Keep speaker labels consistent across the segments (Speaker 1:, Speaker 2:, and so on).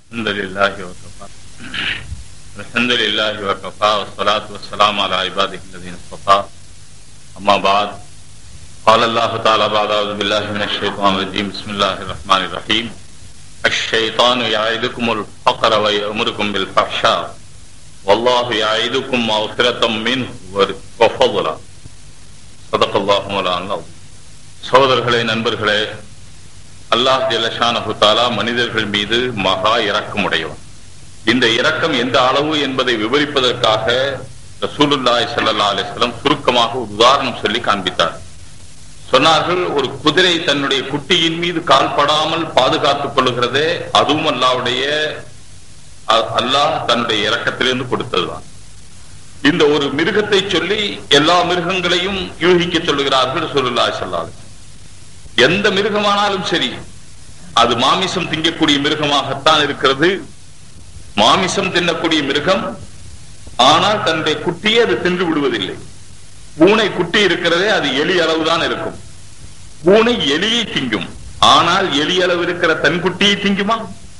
Speaker 1: الحمد لله وكفى الحمد لله وكفى والصلاة والسلام على عباده الذين اصطفى أما بعد قال الله تعالى بعد أعوذ بالله من الشيطان الرجيم بسم الله الرحمن الرحيم الشيطان يعيدكم الفقر ويأمركم بالفحشاء والله يعيدكم مغفرة منه وفضلا صدق الله مولانا العظيم. சகோதரர்களே, நண்பர்களே, அல்லாஹ் ஜல்லஷானஹு தஆலா மனிதர்கள் மீது மகா இரக்கமுடையவன். இந்த இரக்கம் எந்த அளவு என்பதை விவரிப்பதற்காக ரசூலுல்லாஹி ஸல்லல்லாஹு அலைஹி வஸல்லம் சுருக்கமாக ஒரு உதாரணம் சொல்லி காண்பித்தார். சொன்னார்கள், ஒரு குதிரை தன்னுடைய குட்டியின் மீது கால்படாமல் பாதுகாத்துக் கொள்ளுகிறதே, அதுவும் அல்லாஹ் தன்னுடைய இரக்கத்திலிருந்து கொடுத்ததுதான். இந்த ஒரு மிருகத்தை சொல்லி எல்லா மிருகங்களையும் யூகிக்க சொல்லுகிறார்கள் ரசூலுல்லாஹி ஸல்லல்லாஹு அலைஹி வஸல்லம். எந்த மிருகமானாலும் சரி, அது மாமிசம் திங்கக்கூடிய மிருகமாகத்தான் இருக்கிறது. மாமிசம் தின்னக்கூடிய மிருகம், ஆனால் தன்னுடைய குட்டியை அது தின்று விடுவதில்லை. பூனை குட்டி இருக்கிறதே, அது எலி அளவுதான் இருக்கும். பூனை எலியை திங்கும், ஆனால் எலி அளவு இருக்கிற தன் குட்டியை திங்குமா?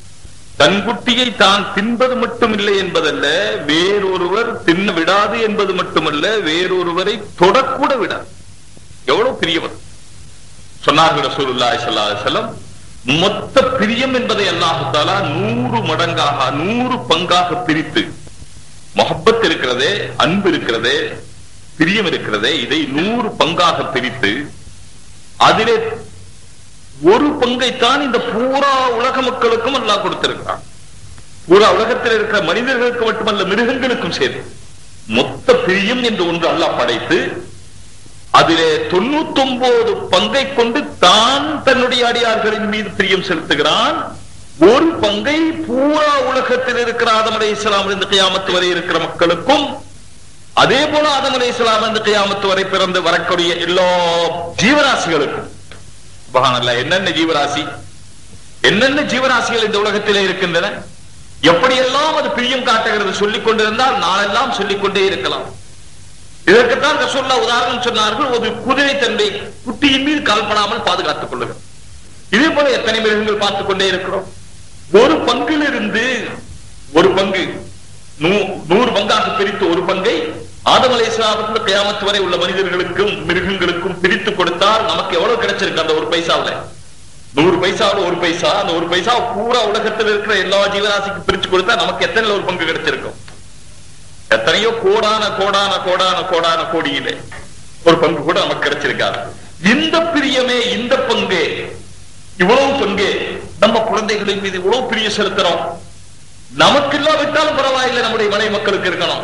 Speaker 1: தன் குட்டியை தான் தின்பது மட்டும் இல்லை என்பதல்ல, வேறொருவர் தின்ன விடாது என்பது மட்டுமல்ல, வேறொருவரை தொடக்கூட விடாது. எவ்வளவு பிரியவர் சொன்னார்கள் ரசூலுல்லாஹி ஸல்லல்லாஹு அலைஹி வஸல்லம். மொத்த பிரியம் என்பதை அல்லாஹ் தஆலா 100 மடங்காக 100 பங்காக பிரித்து, முஹப்பத் இருக்கிறதே, அன்பு இருக்கிறதே, பிரியம் இருக்கிறதே, இதை 100 பங்காக பிரித்து அதிலே ஒரு பங்கைத்தான் இந்த பூரா உலக மக்களுக்கும் அல்லாஹ் கொடுத்திருக்கிறான். பூரா உலகத்தில் இருக்கிற மனிதர்களுக்கு மட்டுமல்ல, மிருகங்களுக்கும் சேர்த்து மொத்த பிரியம் என்று ஒன்று அல்லாஹ் படைத்து, அதிலே 99 பங்கை கொண்டு தான் தன்னுடைய அடியார்களின் மீது பிரியம் செலுத்துகிறான். ஒரு பங்கை பூரா உலகத்தில் இருக்கிற ஆதம் அலைஹிஸ்ஸலாம் இருந்து கியாமத் வரை இருக்கிற மக்களுக்கும், அதே போல ஆதம் அலைஹிஸ்ஸலாம் இருந்து கியாமத் வரை பிறந்து வரக்கூடிய எல்லா ஜீவராசிகளுக்கும். சுப்ஹானல்லாஹ், என்னென்ன ஜீவராசி, என்னென்ன ஜீவராசிகள் இந்த உலகத்திலே இருக்கின்றன, எப்படியெல்லாம் அது பிரியம் காட்டுகிறது சொல்லிக் கொண்டிருந்தால் நாளெல்லாம் சொல்லிக் கொண்டே இருக்கலாம். இதற்குத்தான் ரசூலுல்லாஹ் உதாரணம் சொன்னார்கள். ஒரு குதிரை தன்னுடைய குட்டியின் மீது கால்படாமல் பாதுகாத்துக் கொள்ளுகிறது. இதே போல எத்தனை மிருகங்கள் பார்த்துக் கொண்டே இருக்கிறோம். ஒரு பங்கிலிருந்து ஒரு பங்கு 100 பங்காக பிரித்து ஒரு பங்கை ஆதம் அலைஹிஸ்ஸலாமிலிருந்து கியாமத் வரை உள்ள மனிதர்களுக்கும் மிருகங்களுக்கும் பிரித்து கொடுத்தால் நமக்கு எவ்வளவு கிடைச்சிருக்கு? அந்த ஒரு பைசாவில் 100 பைசாவில் ஒரு பைசா, அந்த ஒரு பைசா பூரா உலகத்தில் இருக்கிற எல்லா ஜீவராசிக்கும் பிரிச்சு கொடுத்தா நமக்கு எத்தனை ஒரு பங்கு கிடைச்சிருக்கும்? எத்தனையோ கோடான கோடான கோடான கோடான கோடியிலே ஒரு பங்கு கூட நமக்கு கிடைச்சிருக்காது. இந்த பிரியமே, இந்த பங்கே, இவ்வளவு பங்கே நம்ம குழந்தைகளின் மீது இவ்வளவு பிரிய செலுத்துறோம். நமக்கு இல்லாவிட்டாலும் பரவாயில்லை, நம்முடைய மனைவி மக்களுக்கு இருக்கணும்.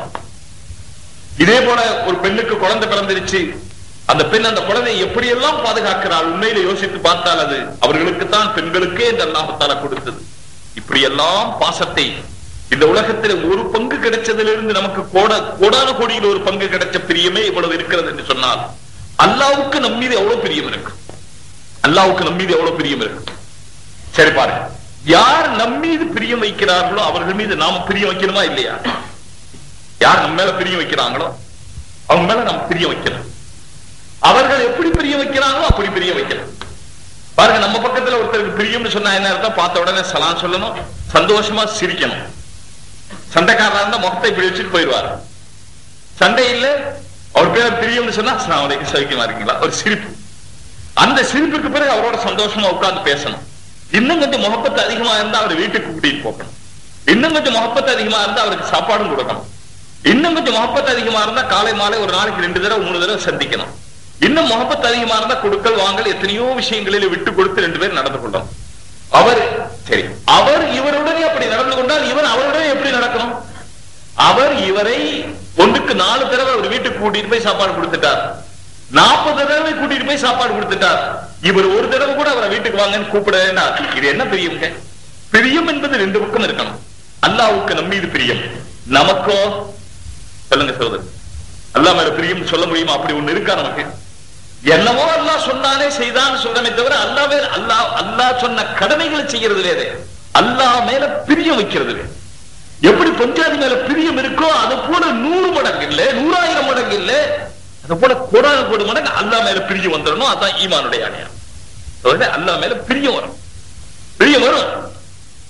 Speaker 1: இதே போல ஒரு பெண்ணுக்கு குழந்தை பிறந்திருச்சு, அந்த பெண் அந்த குழந்தையை எப்படியெல்லாம் பாதுகாக்கிறாள். உண்மையில யோசித்து பார்த்தால் அது அவர்களுக்குத்தான், பெண்களுக்கே இந்த அல்லாஹ் தஆலா கொடுத்தது. இப்படியெல்லாம் பாசத்தை இந்த உலகத்தில் ஒரு பங்கு கிடைச்சதிலிருந்து நமக்கு கோடான கோடியில் ஒரு பங்கு கிடைச்ச பிரியமே இவ்வளவு இருக்கிறது என்று சொன்னால், அல்லாஹ்வுக்கு நம் மீது எவ்வளவு பிரியம் இருக்கு, அல்லாஹ்வுக்கு நம் மீது எவ்வளவு பிரியம் இருக்கு. சரி பாருங்க, யார் நம் மீது பிரியம் வைக்கிறார்களோ அவர்கள் மீது நாம பிரியம் வைக்கணுமா இல்லையா? யார் நம்ம மேல பிரியம் வைக்கிறாங்களோ அவங்க மேல நம்ம பிரியம் வைக்கணும். அவர்கள் எப்படி பிரியம் வைக்கிறாங்களோ அப்படி பிரியம் வைக்கணும். பாருங்க, நம்ம பக்கத்துல ஒருத்தருக்கு பிரியம்னு சொன்னா என்ன அர்த்தம்? பார்த்த உடனே சலாம் சொல்லணும், சந்தோஷமா சிரிக்கணும். சண்டைக்காரா இருந்தா முகத்தை இப்படி வச்சுட்டு போயிடுவார். சண்டை இல்ல, அவர் பேர் பிரியம்னு சொன்னா அஸ்ஸலாமு அலைக்கும், சௌக்கியமா இருக்கீங்களா, ஒரு சிரிப்பு. அந்த சிரிப்புக்கு பிறகு அவரோட சந்தோஷமா உட்கார்ந்து பேசணும். இன்னும் கொஞ்சம் முகப்பத்து அதிகமா இருந்தா அவர் வீட்டுக்கு கூட்டிட்டு போகணும். இன்னும் கொஞ்சம் முகப்பத்து அதிகமா இருந்தா அவருக்கு சாப்பாடும் கொடுக்கணும். இன்னும் கொஞ்சம் முகப்பத்து அதிகமா இருந்தா காலை மாலை ஒரு நாளைக்கு 2 தடவை 3 தடவை சந்திக்கணும். இன்னும் முகப்பத்து அதிகமா இருந்தா கொடுக்கல் வாங்கல் எத்தனையோ விஷயங்களில் விட்டு கொடுத்து 2 பேர் நடந்து கொள்ளணும். அவர் சரி, அவர் இவருடனே அப்படி நடந்து கொண்டால் இவர் அவருடனே எப்படி நடக்கணும்? அவர் இவரை 1க்கு 4 தடவை அவர் வீட்டுக்கு கூட்டிட்டு போய் சாப்பாடு கொடுத்துட்டார், 40 தடவை கூட்டிட்டு போய் சாப்பாடு கொடுத்துட்டார். இவர் ஒரு தடவை கூட அவரை வீட்டுக்கு வாங்கன்னு கூப்பிட வேண்டாம். இது என்ன பிரியம்? பிரியம் என்பது 2 பக்கம் இருக்கணும். அல்லாஹ்வுக்கு நம் மீது பிரியம், நமக்கோ சொல்லுங்க சகோதரர், அல்லாஹ் மேல பிரியம் சொல்ல முடியுமா? அப்படி ஒண்ணு இருக்கா நமக்கு? என்னவோ அல்லாஹ் சொன்னாலே செய்தான்னு சொல்றமே தவிர அல்லாஹ் சொன்ன கடமைகளை செய்யறது இல்லையே. அல்லாஹ் மேல பிரியம் வைக்கிறது இல்லை. எப்படி பஞ்சாதி மேல பிரியம் இருக்கோ அது போல 100 மடங்கு இல்ல, 100,000 மடங்கு இல்ல, அது போல கோடான கோடி மடங்கு அல்லாஹ் மேல பிரியம் வந்துடணும். அதான் ஈமானுடைய அடையாளம். அல்லாஹ் மேல பிரியம் வரும், பிரியம் வரும்.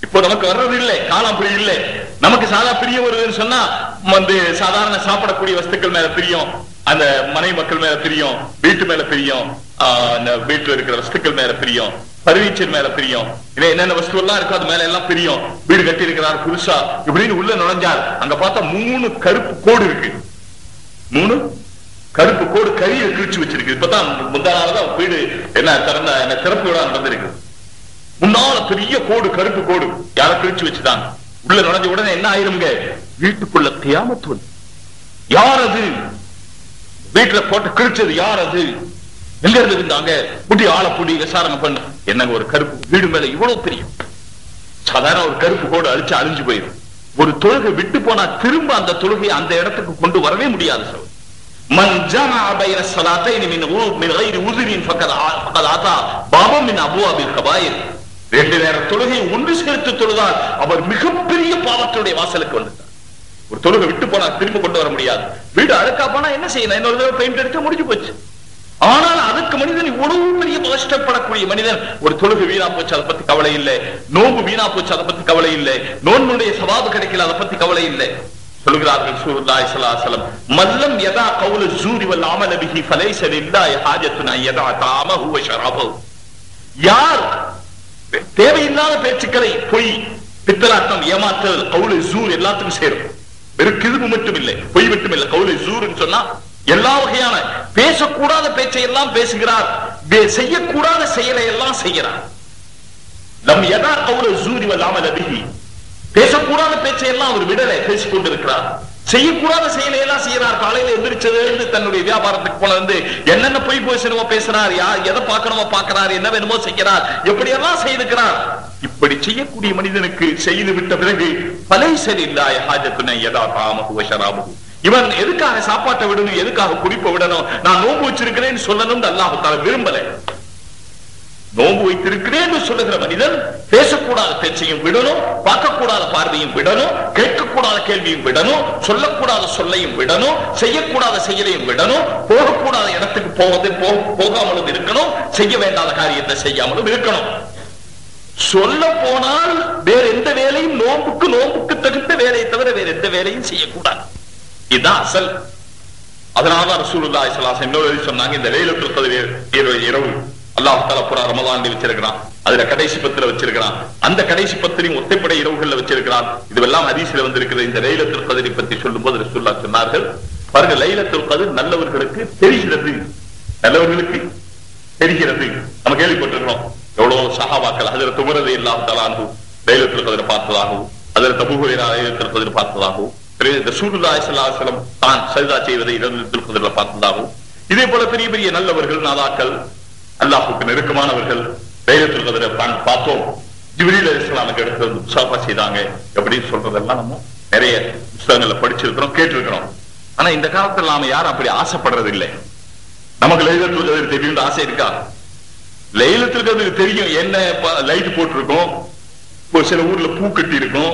Speaker 1: இப்போ நமக்கு வர்றது இல்லை, காலம் அப்படி இல்லை. நமக்கு சாதா பிரியம் வருதுன்னு சொன்னா சாதாரண சாப்பிடக்கூடிய வஸ்துக்கள் மேல பிரியம், அந்த மனை மக்கள் மேல பிரியம், வீட்டு மேல பிரியம், வீட்டுல இருக்கிற வஸ்துக்கள் மேல பிரியம், பர்னிச்சர் மேல பிரியம், என்னென்ன வஸ்து எல்லாம் இருக்கோ அது மேல எல்லாம் பிரியம். வீடு கட்டி இருக்கிறார் புதுசா இப்படின்னு உள்ள நுழைஞ்சார், அங்க பார்த்தா 3 கருப்பு கோடு இருக்கு. 3 கருப்பு கோடு கரியை கிழிச்சு வச்சிருக்கு. இப்பதான் முந்தானாலதான் வீடு திறப்பு விழா நடந்திருக்கு. முன்னால பெரிய கோடு, கருப்பு கோடு யார கிழிச்சு வச்சுட்டாங்க. உள்ள நுழைஞ்ச உடனே என்ன ஆயிருங்க, வீட்டுக்குள்ள கியாமத் வந்து. யார் அது? வீட்டுல போட்டு கிழிச்சது யார் அது? எங்க இருந்து இருந்தாங்க? புடி ஆளை புடி விசாரணை பண்ணு. என்னங்க ஒரு கருப்பு வீடு மேல இவ்வளவு பெரிய சாதாரண ஒரு கருப்பு கோடு அழிஞ்சு போயிடும். ஒரு தொழுகை விட்டு போனா திரும்ப அந்த தொழுகை அந்த இடத்துக்கு கொண்டு வரவே முடியாது. சார் من جمع بين الصلاتين من غير عذر فقد اتى بابا من ابواب الكبائر. 2 நேர தொழுகை ஒன்று சேர்த்து தொழுதால் அவர் மிகப்பெரிய பாவத்துடைய வாசலுக்கு வந்துட்டார். ஒரு தொழுகை விட்டு போனா திரும்ப கொண்டு வர முடியாது. வீடு அழுக்கா போனா என்ன செய்யணும்? இன்னொரு தடவை பெயிண்ட் அடிச்சா முடிஞ்சு போச்சு. ஆனால் அதுக்கு மனிதன் இவ்வளவு பெரிய கஷ்டப்படக்கூடிய மனிதன் ஒரு தொழுகை வீணா போச்சு அதை பத்தி கவலை இல்லை, நோம்பு வீணா போச்சு அதை பத்தி கவலை இல்லை, நோன்புடைய சவாபு கிடைக்கல அதை பத்தி கவலை இல்லை. சொல்கிறார்கள் ரசூலுல்லாஹி ஸல்லல்லாஹு அலைஹி வஸல்லம், மல்லம் யதா கௌல ஸூரி வல் அமல் பிஹி ஃபலைஸ லில்லாஹி ஹாஜத்துன் யதா தஅமஹு வ ஷரபஹு. யார் தேவையில்லாத பேச்சுக்களை, பொய், பித்தலாட்டம், ஏமாற்றல், கௌல ஸூர் எல்லாத்துக்கும் சேரும். வெறும் கிதுபு மட்டும் இல்லை, பொய் மட்டும் இல்லை. கௌல ஸூர்னு சொன்னா எல்லா வகையான பேசக்கூடாத பேச்சை எல்லாம் பேசுகிறார், செய்யக்கூடாத செயலை எல்லாம் செய்கிறார். லம் யதா கௌல ஸூரி வல் அமல் பிஹி, பேசக்கூடாத பேச்சை எல்லாம் அவர் விடலை, பேசிக் கொண்டிருக்கிறார். செய்யக்கூடாத செயலை எல்லாம் செய்யறார். காலையில எந்திரிச்சது தன்னுடைய வியாபாரத்துக்கு போனது என்னென்ன பொய் பேசணுமோ பேசுறார், எதை பார்க்கணுமோ பார்க்கிறார், என்ன வேணுமோ செய்கிறார், எப்படி எல்லாம் செய்திருக்கிறார். இப்படி செய்யக்கூடிய மனிதனுக்கு செய்து விட்ட பிறகு பலைசல் இல்லாய ஹாஜத்துனை யதா தாமஹு வ ஷராபஹு. இவன் எதுக்காக சாப்பாட்டை விடணும், எதுக்காக குடிப்பை விடணும், நான் நோன்பு வச்சிருக்கிறேன்னு சொல்லணும்னு அல்லாஹ் தஆலா விரும்பல. நோன்பு வைத்திருக்கிறேன் சொல்லுகிற மனிதன் பேசக்கூடாத பேச்சையும் விடணும், பார்க்கக்கூடாத பார்வையும் விடணும், கேட்கக்கூடாத கேள்வியும் விடணும், சொல்லக்கூடாத சொல்லையும் விடணும், செய்யக்கூடாத செயலையும் விடணும், போகக்கூடாத இடத்துக்கு போகாமலும் இருக்கணும், செய்ய வேண்டாத காரியத்தை செய்யாமலும் இருக்கணும். சொல்ல போனால் வேற எந்த வேலையும் நோன்புக்கு தகுந்த வேலையை தவிர வேற எந்த வேலையும் செய்யக்கூடாது. இதுதான் அசல். அதனாலதான் ரசூலுல்லாஹி ஸல்லல்லாஹு அலைஹி வஸல்லம் இன்னொரு சொன்னாங்க, இந்த லைலத்துல் கத்ர் இரவு அல்லாஹ் தஆலா பூரா ரமலான்ல வச்சிருக்கிறான், அதுல கடைசி 10 வச்சிருக்கிறான், அந்த கடைசி 10 ஒத்தைப்படை இரவுகள்ல வச்சிருக்கிறான். இதுவெல்லாம் ஹதீஸ்ல வந்திருக்கிற இந்த லைலத்துல் கத்ரை பத்தி சொல்லும்போது ரசூலுல்லாஹ் சொன்னார்கள், பாருங்க, லைலத்துல் கத்ர் நல்லவர்களுக்கு தெரிகிறது, நல்லவர்களுக்கு தெரிகிறது. நம்ம கேள்விப்பட்டிருக்கிறோம் எவ்வளவு சஹாபாக்கள் ஹஜ்ரத் உமர் ரலியல்லாஹு தஆலா அன்ஹு லைலத்துல் கத்ரை பார்த்ததாகவும், ஹஜ்ரத் அபூ ஹுரைரா லைலத்துல் கத்ரை பார்த்ததாகவும், ரசூலுல்லாஹி ஸல்லல்லாஹு அலைஹி வஸல்லம் தான் சஜ்தா செய்வதை லைலத்துல் கத்ர்ல பார்த்ததாகவும், இதே போல பெரிய பெரிய நல்லவர்கள், நாதாக்கள், அல்லாஹ்வுக்கு நெருக்கமானவர்கள் லைலத்துல் கத்ரை பார்த்தோம், ஜிப்ரீல் அலைஹிஸ்ஸலாமுக்கு எடுத்து வந்து முசாஃபா செய்தாங்க அப்படின்னு சொல்றதெல்லாம் நம்ம நிறைய புத்தகங்கள்ல படிச்சிருக்கிறோம், கேட்டிருக்கிறோம். ஆனா இந்த காலத்துல நாம யாரும் அப்படி ஆசைப்படுறது இல்லை. நமக்கு லைலத்துல் கத்ர் தெரியும் ஆசை இருக்கா? லைலத்துல் கத்ர் தெரியும், என்ன லைட் போட்டிருக்கோம், சில ஊர்ல பூ கட்டி இருக்கும்,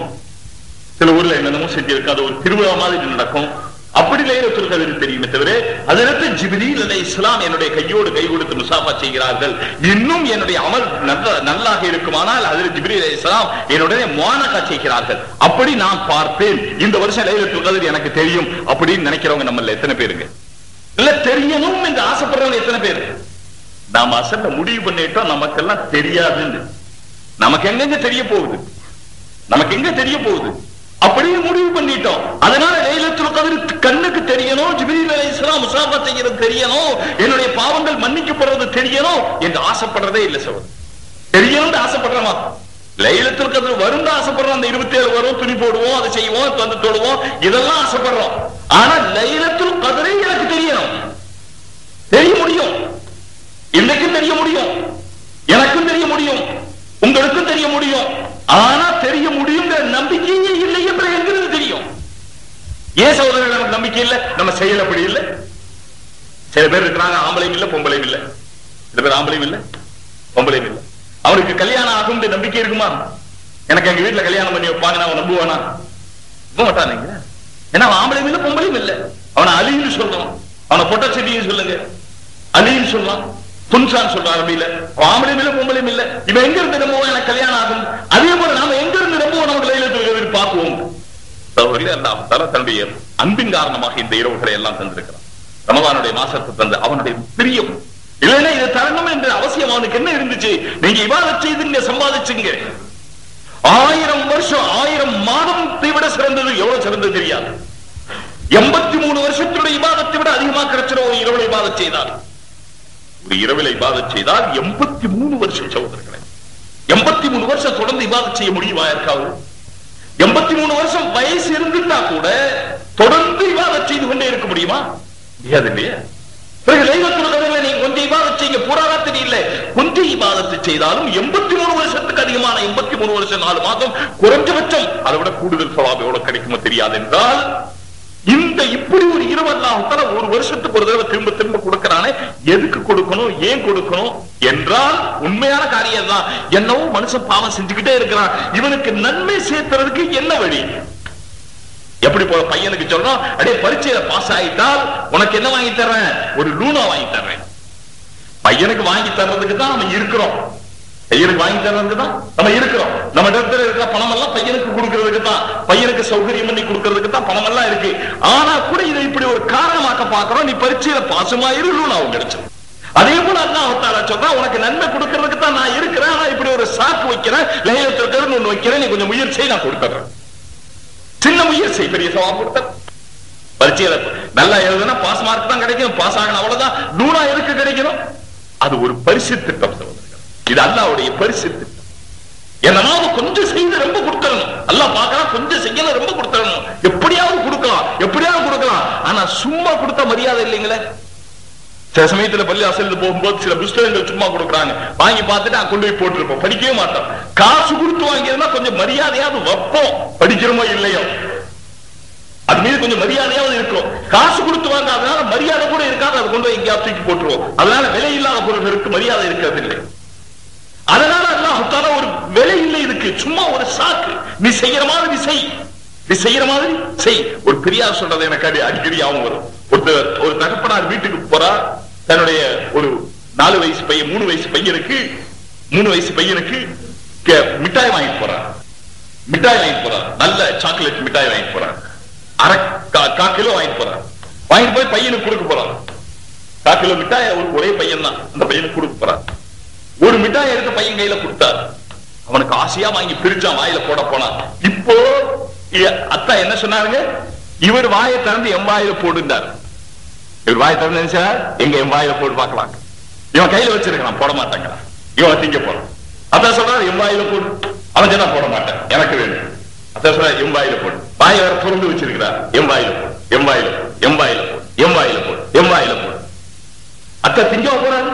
Speaker 1: சில ஊர்ல என்னென்னமோ செஞ்சு இருக்கு, அது ஒரு திருவிழா மாதிரி நடக்கும். அப்படி லைலத்துல் கத்ர் தெரியுமே தவிர ஹஜ்ரத் ஜிப்ரீல் அலைஹிஸ்ஸலாம் என்னுடைய கையோடு கை கொடுத்து முசாஃபா செய்கிறார்கள், இன்னும் என்னுடைய அமல் நல்லாக இருக்குமானால் ஹஜ்ரத் ஜிப்ரீல் அலைஹிஸ்ஸலாம் என்னுடைய முஆனகா செய்கிறார்கள், அப்படி நான் பார்ப்பேன், இந்த வருஷம் லைலத்துல் கத்ர் எனக்கு தெரியும் அப்படின்னு நினைக்கிறவங்க நம்மள எத்தனை பேருங்க? இல்ல தெரியணும் என்று ஆசைப்படுறவங்க எத்தனை பேரு? நாம அசல்ல முடிவு பண்ணிட்டோம் நமக்கெல்லாம் தெரியாதுன்னு. நமக்கு எங்க தெரிய போகுது? நமக்கு எங்க தெரிய போகுது? அப்படியே முடிவு பண்ணிட்டோம். அதனால லைலத்துல் கத்ர் கண்ணுக்கு தெரியணும், ஜிப்ரீல் அலைஹிஸ்ஸலாம் முசாஃபா செய்யறது தெரியணும், என்னுடைய பாவங்கள் மன்னிக்கப்படுறது தெரியணும் என்று ஆசைப்படுறதே இல்லை. சகோதரர், தெரியணும்னு ஆசைப்படுறோமா? லைலத்துல் கத்ர் வரும் ஆசைப்படுறோம், அந்த 27 வரும், துணி போடுவோம், அதை செய்வோம், வந்து தொழுவோம், இதெல்லாம் ஆசைப்படுறோம். ஆனா லைலத்துல் கத்ரை எனக்கு தெரியணும், தெரிய முடியும், இன்னைக்கும் தெரிய முடியும், எனக்கும் தெரிய முடியும், உங்களுக்கும் தெரிய முடியும். ஆனா தெரிய முடியுங்கிற நம்பிக்கையே இல்லை என்று எங்கிறது தெரியும். ஏன் சகோதரர்கள் நமக்கு நம்பிக்கை இல்லை? நம்ம செயல் அப்படி இல்லை. சில பேர் இருக்கிறாங்க, ஆம்பளையும் இல்லை பொம்பளையும் இல்லை, சில பேர் ஆம்பளையும் இல்லை பொம்பளையும் இல்லை. அவனுக்கு கல்யாணம் ஆகும் நம்பிக்கை இருக்குமா? எனக்கு எங்க வீட்டுல கல்யாணம் பண்ணி வைப்பாங்க, நான் நம்புவானா? நம்ப மாட்டானுங்க. ஏன்னா அவன் ஆம்பளையும் இல்லை பொம்பளையும் இல்லை. அவனை அலின்னு சொல்றோம், அவனை பொட்ட செடின்னு சொல்லுங்க, அலின்னு சொல்லலாம், துன்சான்னு சொல்றான். அரபியில ஆம்பளையும் இல்லை பொம்பளையும் இல்லை. இவன் எங்க இருந்து எனக்கு கல்யாணம் ஆகும்? அதே போல நாம எங்க இருந்து சகோதரர்களே, அல்லாஹ் தஆலா தன்னுடைய அன்பின் காரணமாக இந்த இரவுகளை எல்லாம் தந்திருக்கிறான். ரமதானுடைய மாசத்தை தந்து அவனுடைய பிரியம். இல்லைன்னா இதை தரணும் என்ற அவசியம் அவனுக்கு என்ன இருந்துச்சு? நீங்க இபாதத் செய்துங்க, சம்பாதிச்சுங்க. 1000 வருஷம் 1000 மாதத்தை விட சிறந்தது. எவ்வளவு சிறந்தது தெரியாது. 83 வருஷத்துடைய இபாதத்தை விட அதிகமாக கிடைச்சிட ஒரு இரவில் இபாதத் செய்தால், ஒரு இரவில் இபாதத் செய்தால் 83 வருஷம் சகோதரர்களே, 83 வருஷம் தொடர்ந்து இபாதத் செய்ய முடியுமா யாருக்காவது? 83 வருஷம் வயசு இருந்துட்டா கூட தொடர்ந்து இபாதத் செய்து கொண்டே இருக்க முடியுமா? முடியாது இல்லையா? பிறகு லைலத்துல் கத்ர்ல நீங்க கொஞ்சம் இபாதத் செய்யுங்க, பூராவா தெரியல, கொஞ்சம் இபாதத் செய்தாலும் 83 வருஷத்துக்கு அதிகமான 83 வருஷம் 4 மாதம் குறைஞ்சபட்சம் அதை விட கூடுதல் சவாப் எவ்வளவு கிடைக்குமோ தெரியாது. என்றால் இந்த இப்படி ஒரு இரவு அல்லாஹ் தஆலா ஒரு வருஷத்துக்கு ஒரு தடவை திரும்ப திரும்ப கொடுக்கறானே, எதுக்கு கொடுக்கணும், ஏன் கொடுக்கணும் என்றால் உண்மையான காரியம் தான். என்னவோ மனுஷன் பாவம் செஞ்சுக்கிட்டே இருக்கிறான், இவனுக்கு நன்மை சேர்த்துறதுக்கு என்ன வழி? எப்படி போல பையனுக்கு சொல்றோம், அடே பரீட்சையில பாஸ் ஆயிட்டால் உனக்கு என்ன வாங்கி தர்றேன், ஒரு லூனா வாங்கி தர்றேன். பையனுக்கு வாங்கி தர்றதுக்கு தான் நம்ம இருக்கிறோம், பையனுக்கு வாங்கி தர்றதுக்கு தான் நம்ம இருக்கிறோம். நம்ம இடத்துல இருக்கிற பணம் எல்லாம் பையனுக்கு கொடுக்கறதுக்கு தான், பையனுக்கு சௌகரியம் பண்ணி கொடுக்கறதுக்கு தான் பணம் எல்லாம் இருக்கு. ஆனா கூட இதை இப்படி ஒரு காரணமாக்க பாக்குறோம், நீ பரீட்சையில பாசமாயிரு, லூனாவும் கிடைச்சிடும். அதே போல அல்லாஹ் தஆலா சொல்றான், உனக்கு நன்மை கொடுக்கறதுக்கு தான் நான் இருக்கிறேன், ஆனா இப்படி ஒரு சாக்கு வைக்கிறேன், லைலத்துல் கத்ர் ஒன்னு வைக்கிறேன், நீ கொஞ்சம் முயற்சியை நான் கொடுத்துறேன். சின்ன முயற்சி பெரிய சவாப் கொடுத்த. பரீட்சையில நல்லா எழுதுனா பாஸ் மார்க் தான் கிடைக்கும், பாஸ் ஆகணும் அவ்வளவுதான். லூனா எதுக்கு கிடைக்கணும்? அது ஒரு பரிசு திட்டம் சகோதரர்கள், இது அல்லாஹ்வுடைய பரிசு திட்டம். என்னமாவது கொஞ்சம் செய்து ரொம்ப கொடுத்துடணும், அல்லாஹ் பார்க்கலாம், கொஞ்சம் செய்யணும் ரொம்ப கொடுத்துடணும், எப்படியாவது கொடுக்கலாம், எப்படியாவது கொடுக்கலாம். ஆனா சும்மா கொடுத்த மரியாதை இல்லைங்களே. சில சமயத்துல பள்ளி அசல் போகும்போது சில புஸ்தகங்கள் சும்மா கொடுக்குறாங்க, வாங்கி பார்த்துட்டு கொண்டு போய் போட்டிருப்போம், படிக்கவே மாட்டோம். காசு கொடுத்து வாங்கியிருந்தா கொஞ்சம் மரியாதையாவது வைப்போம், படிக்கிறோமோ இல்லையோ அது மீது கொஞ்சம் மரியாதையாவது இருக்கும். காசு கொடுத்து வாங்க, அதனால மரியாதை கூட இருக்காது, அதை கொண்டு போய் எங்கேயாவது தூக்கி போட்டுருவோம். அதனால விலை இல்லாத பொருள்களுக்கு மரியாதை இருக்கிறது இல்லை. அதனால அல்லாஹ் தஆலா ஒரு விலை இல்லை இதுக்கு, சும்மா ஒரு சாக்கு. நீ செய்யற மாதிரி செய், நீ செய்யற மாதிரி செய். ஒரு பெரியார் சொல்றது எனக்கு அடிக்கடி ஞாபகம் வரும். ஒரு தகப்பனார் வீட்டுக்கு போறார், தன்னுடைய ஒரு 4 வயசு பையன் 3 வயசு பையனுக்கு 3 வயசு பையனுக்கு மிட்டாய் வாங்கி போறார். மிட்டாய் வாங்கி போறார், நல்ல சாக்லேட் மிட்டாய் வாங்கி போறார். 1/4 கிலோ வாங்கி போறார். வாங்கிட்டு போய் பையனுக்கு கொடுக்க போறார். 1/4 கிலோ மிட்டாய் ஒரே பையன் தான், அந்த பையனுக்கு கொடுக்க போறார். ஒரு மிட்டாய் எடுத்த பையன் கையில கொடுத்தார். அவனுக்கு ஆசையா வாங்கி பிரிச்சான், வாயில போட போனான். இப்போ அத்தா என்ன சொன்னாருங்க, இவர் வாயை திறந்து என் வாயில போடுந்தார். இவர் வாயை திறந்து எங்க என் வாயில போட்டு பார்க்கலாம். இவன் கையில வச்சிருக்கான், போட மாட்டாங்க. இவன் திங்க போறான். அதான் சொல்றாரு என் வாயில போடு. அவன் சொன்னா போட மாட்டேன், எனக்கு வேணும். அதான் சொல்ற என் வாயில போடு. வாயை வேற திறந்து வச்சிருக்கிறார். என் வாயில போடு, என் வாயில போடு, என் வாயில போடு, என் வாயில போடு, என் வாயில போடு. அத்தா திங்க போறாரு,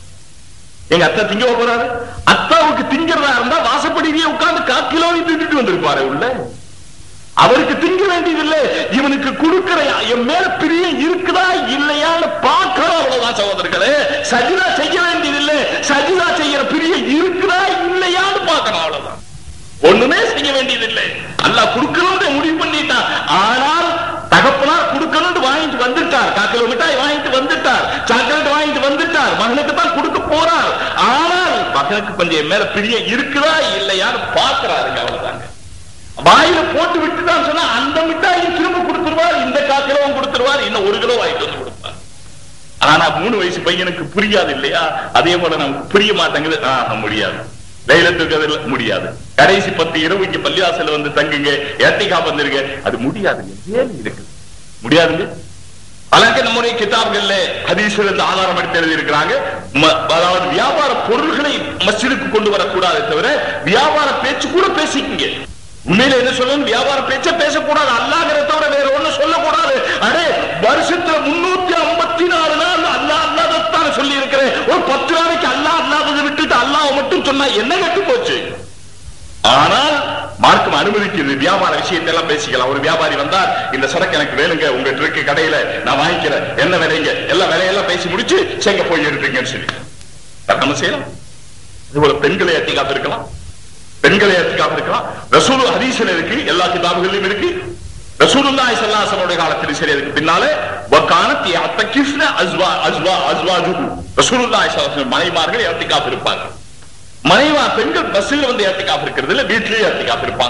Speaker 1: எங்க அத்தா திங்க போறாரு. அத்தாவுக்கு திங்கிறதா இருந்தா வாசப்படியே உட்கார்ந்து 1/4 கிலோ தின்னுட்டு வந்திருப்பாரு உள்ள. அவருக்கு திங்க வேண்டியதில்லை, இவனுக்கு கொடுக்கிற என் மேல பிரியம் இருக்குதா இல்லையான்னு பார்க்கிறோம், அவ்வளவுதான் சகோதரர்களே. சஜிதா செய்ய வேண்டியதில்லை, சஜிதா செய்யற பிரியம் இருக்குதா இல்லையான்னு பார்க்கணும், அவ்வளவுதான். ஒண்ணுமே செய்ய வேண்டியதில்லை. அல்லாஹ் கொடுக்கணும்னு முடிவு பண்ணிட்டான். ஆனால் தகப்பனார் கொடுக்கணும்னு வாங்கிட்டு வந்துட்டார், 1/4 கிலோ மிட்டாய் வாங்கிட்டு வந்துட்டார், சாக்லேட் வாங்கிட்டு வந்துட்டார், மகனுக்கு தான் கொடுக்க போறார். ஆனால் மகனுக்கு கொஞ்சம் மேல பிரியம் இருக்குதா இல்லையான்னு பார்க்கிறாருங்க, அவ்வளவுதாங்க. வாயில போட்டு விட்டுதான் சொன்னா அந்த மிட்டாயும் திரும்ப கொடுத்துருவார், இந்த 1/4 கிலோவும் கொடுத்துருவார், இன்னும் 1 கிலோ வாங்கிட்டு வந்து கொடுப்பார். ஆனா 3 வயசு பையனுக்கு புரியாது இல்லையா? அதே போல நமக்கு புரிய மாட்டேங்குது. முடியாது, லைலத்துல் கத்ர்ல முடியாது. கடைசி 10 இரவு இங்க பள்ளிவாசல்ல வந்து தங்குங்க, இஅ்திகாஃப் வந்துருங்க, அது முடியாதுங்க. ஏன் இருக்கு முடியாதுங்க? அலங்க நம்முடைய கிதாப்கள்ல ஹதீஸ்ல இருந்து ஆதாரம் எடுத்து எழுதி இருக்கிறாங்க. அதாவது வியாபார பொருள்களை மஸ்ஜிதுக்கு கொண்டு வரக்கூடாது, தவிர வியாபார பேச்சு கூட பேசிக்கங்க. உண்மையில என்ன சொல்லணும், வியாபார பேச்ச பேசக்கூடாது, அல்லாஹ்ங்கிறத தவிர வேற ஒண்ணும் சொல்லக்கூடாது. அடே வருஷத்துல 354 நாள் அல்லாஹ் அல்லாஹ்தான் சொல்லி இருக்கிறேன். ஒரு 10 நாளைக்கு அல்லாஹ் அல்லாஹ்வை விட்டுட்டு அல்லாஹ் மட்டும் சொன்னா என்ன கெட்டு போச்சு? ஆனால் மார்க்கம் அனுமதிக்கிறது, வியாபார விஷயத்தை எல்லாம் பேசிக்கலாம். ஒரு வியாபாரி வந்தார், இந்த சரக்கு எனக்கு வேணுங்க, உங்க இருக்கு கடையில நான் வாங்கிக்கிறேன், என்ன விலைங்க, எல்லா விலையெல்லாம் பேசி முடிச்சு செங்க போய் எடுத்துங்கன்னு சொல்லி நம்ம செய்யலாம். இதுபோல பெண்களை இஅ்திகாஃப் இருக்கலாம், பெண்களை இஅ்திகாஃப் இருக்கலாம். ரசூல் ஹதீஸ்ல இருக்கு, எல்லா கிதாபுகளிலும் இருக்கு. ரசூலுல்லாஹி ஸல்லல்லாஹு அலைஹி வஸல்லம் காலத்தில் சரி, அதுக்கு பின்னாலே வகானத் யஅ்தகிஃப்ன அஸ்வாஜுஹு, ரசூலுல்லாஹி ஸல்லல்லாஹு அலைஹி வஸல்லம் மனைவிமார்கள் இஅ்திகாஃப் இருப்பாங்க. மனைவா பெண்கள் பஸ்ஸில் வந்து இஅ்திகாஃப் இருக்கிறது இல்ல, வீட்டிலேயே இஅ்திகாஃப் இருப்பாங்க.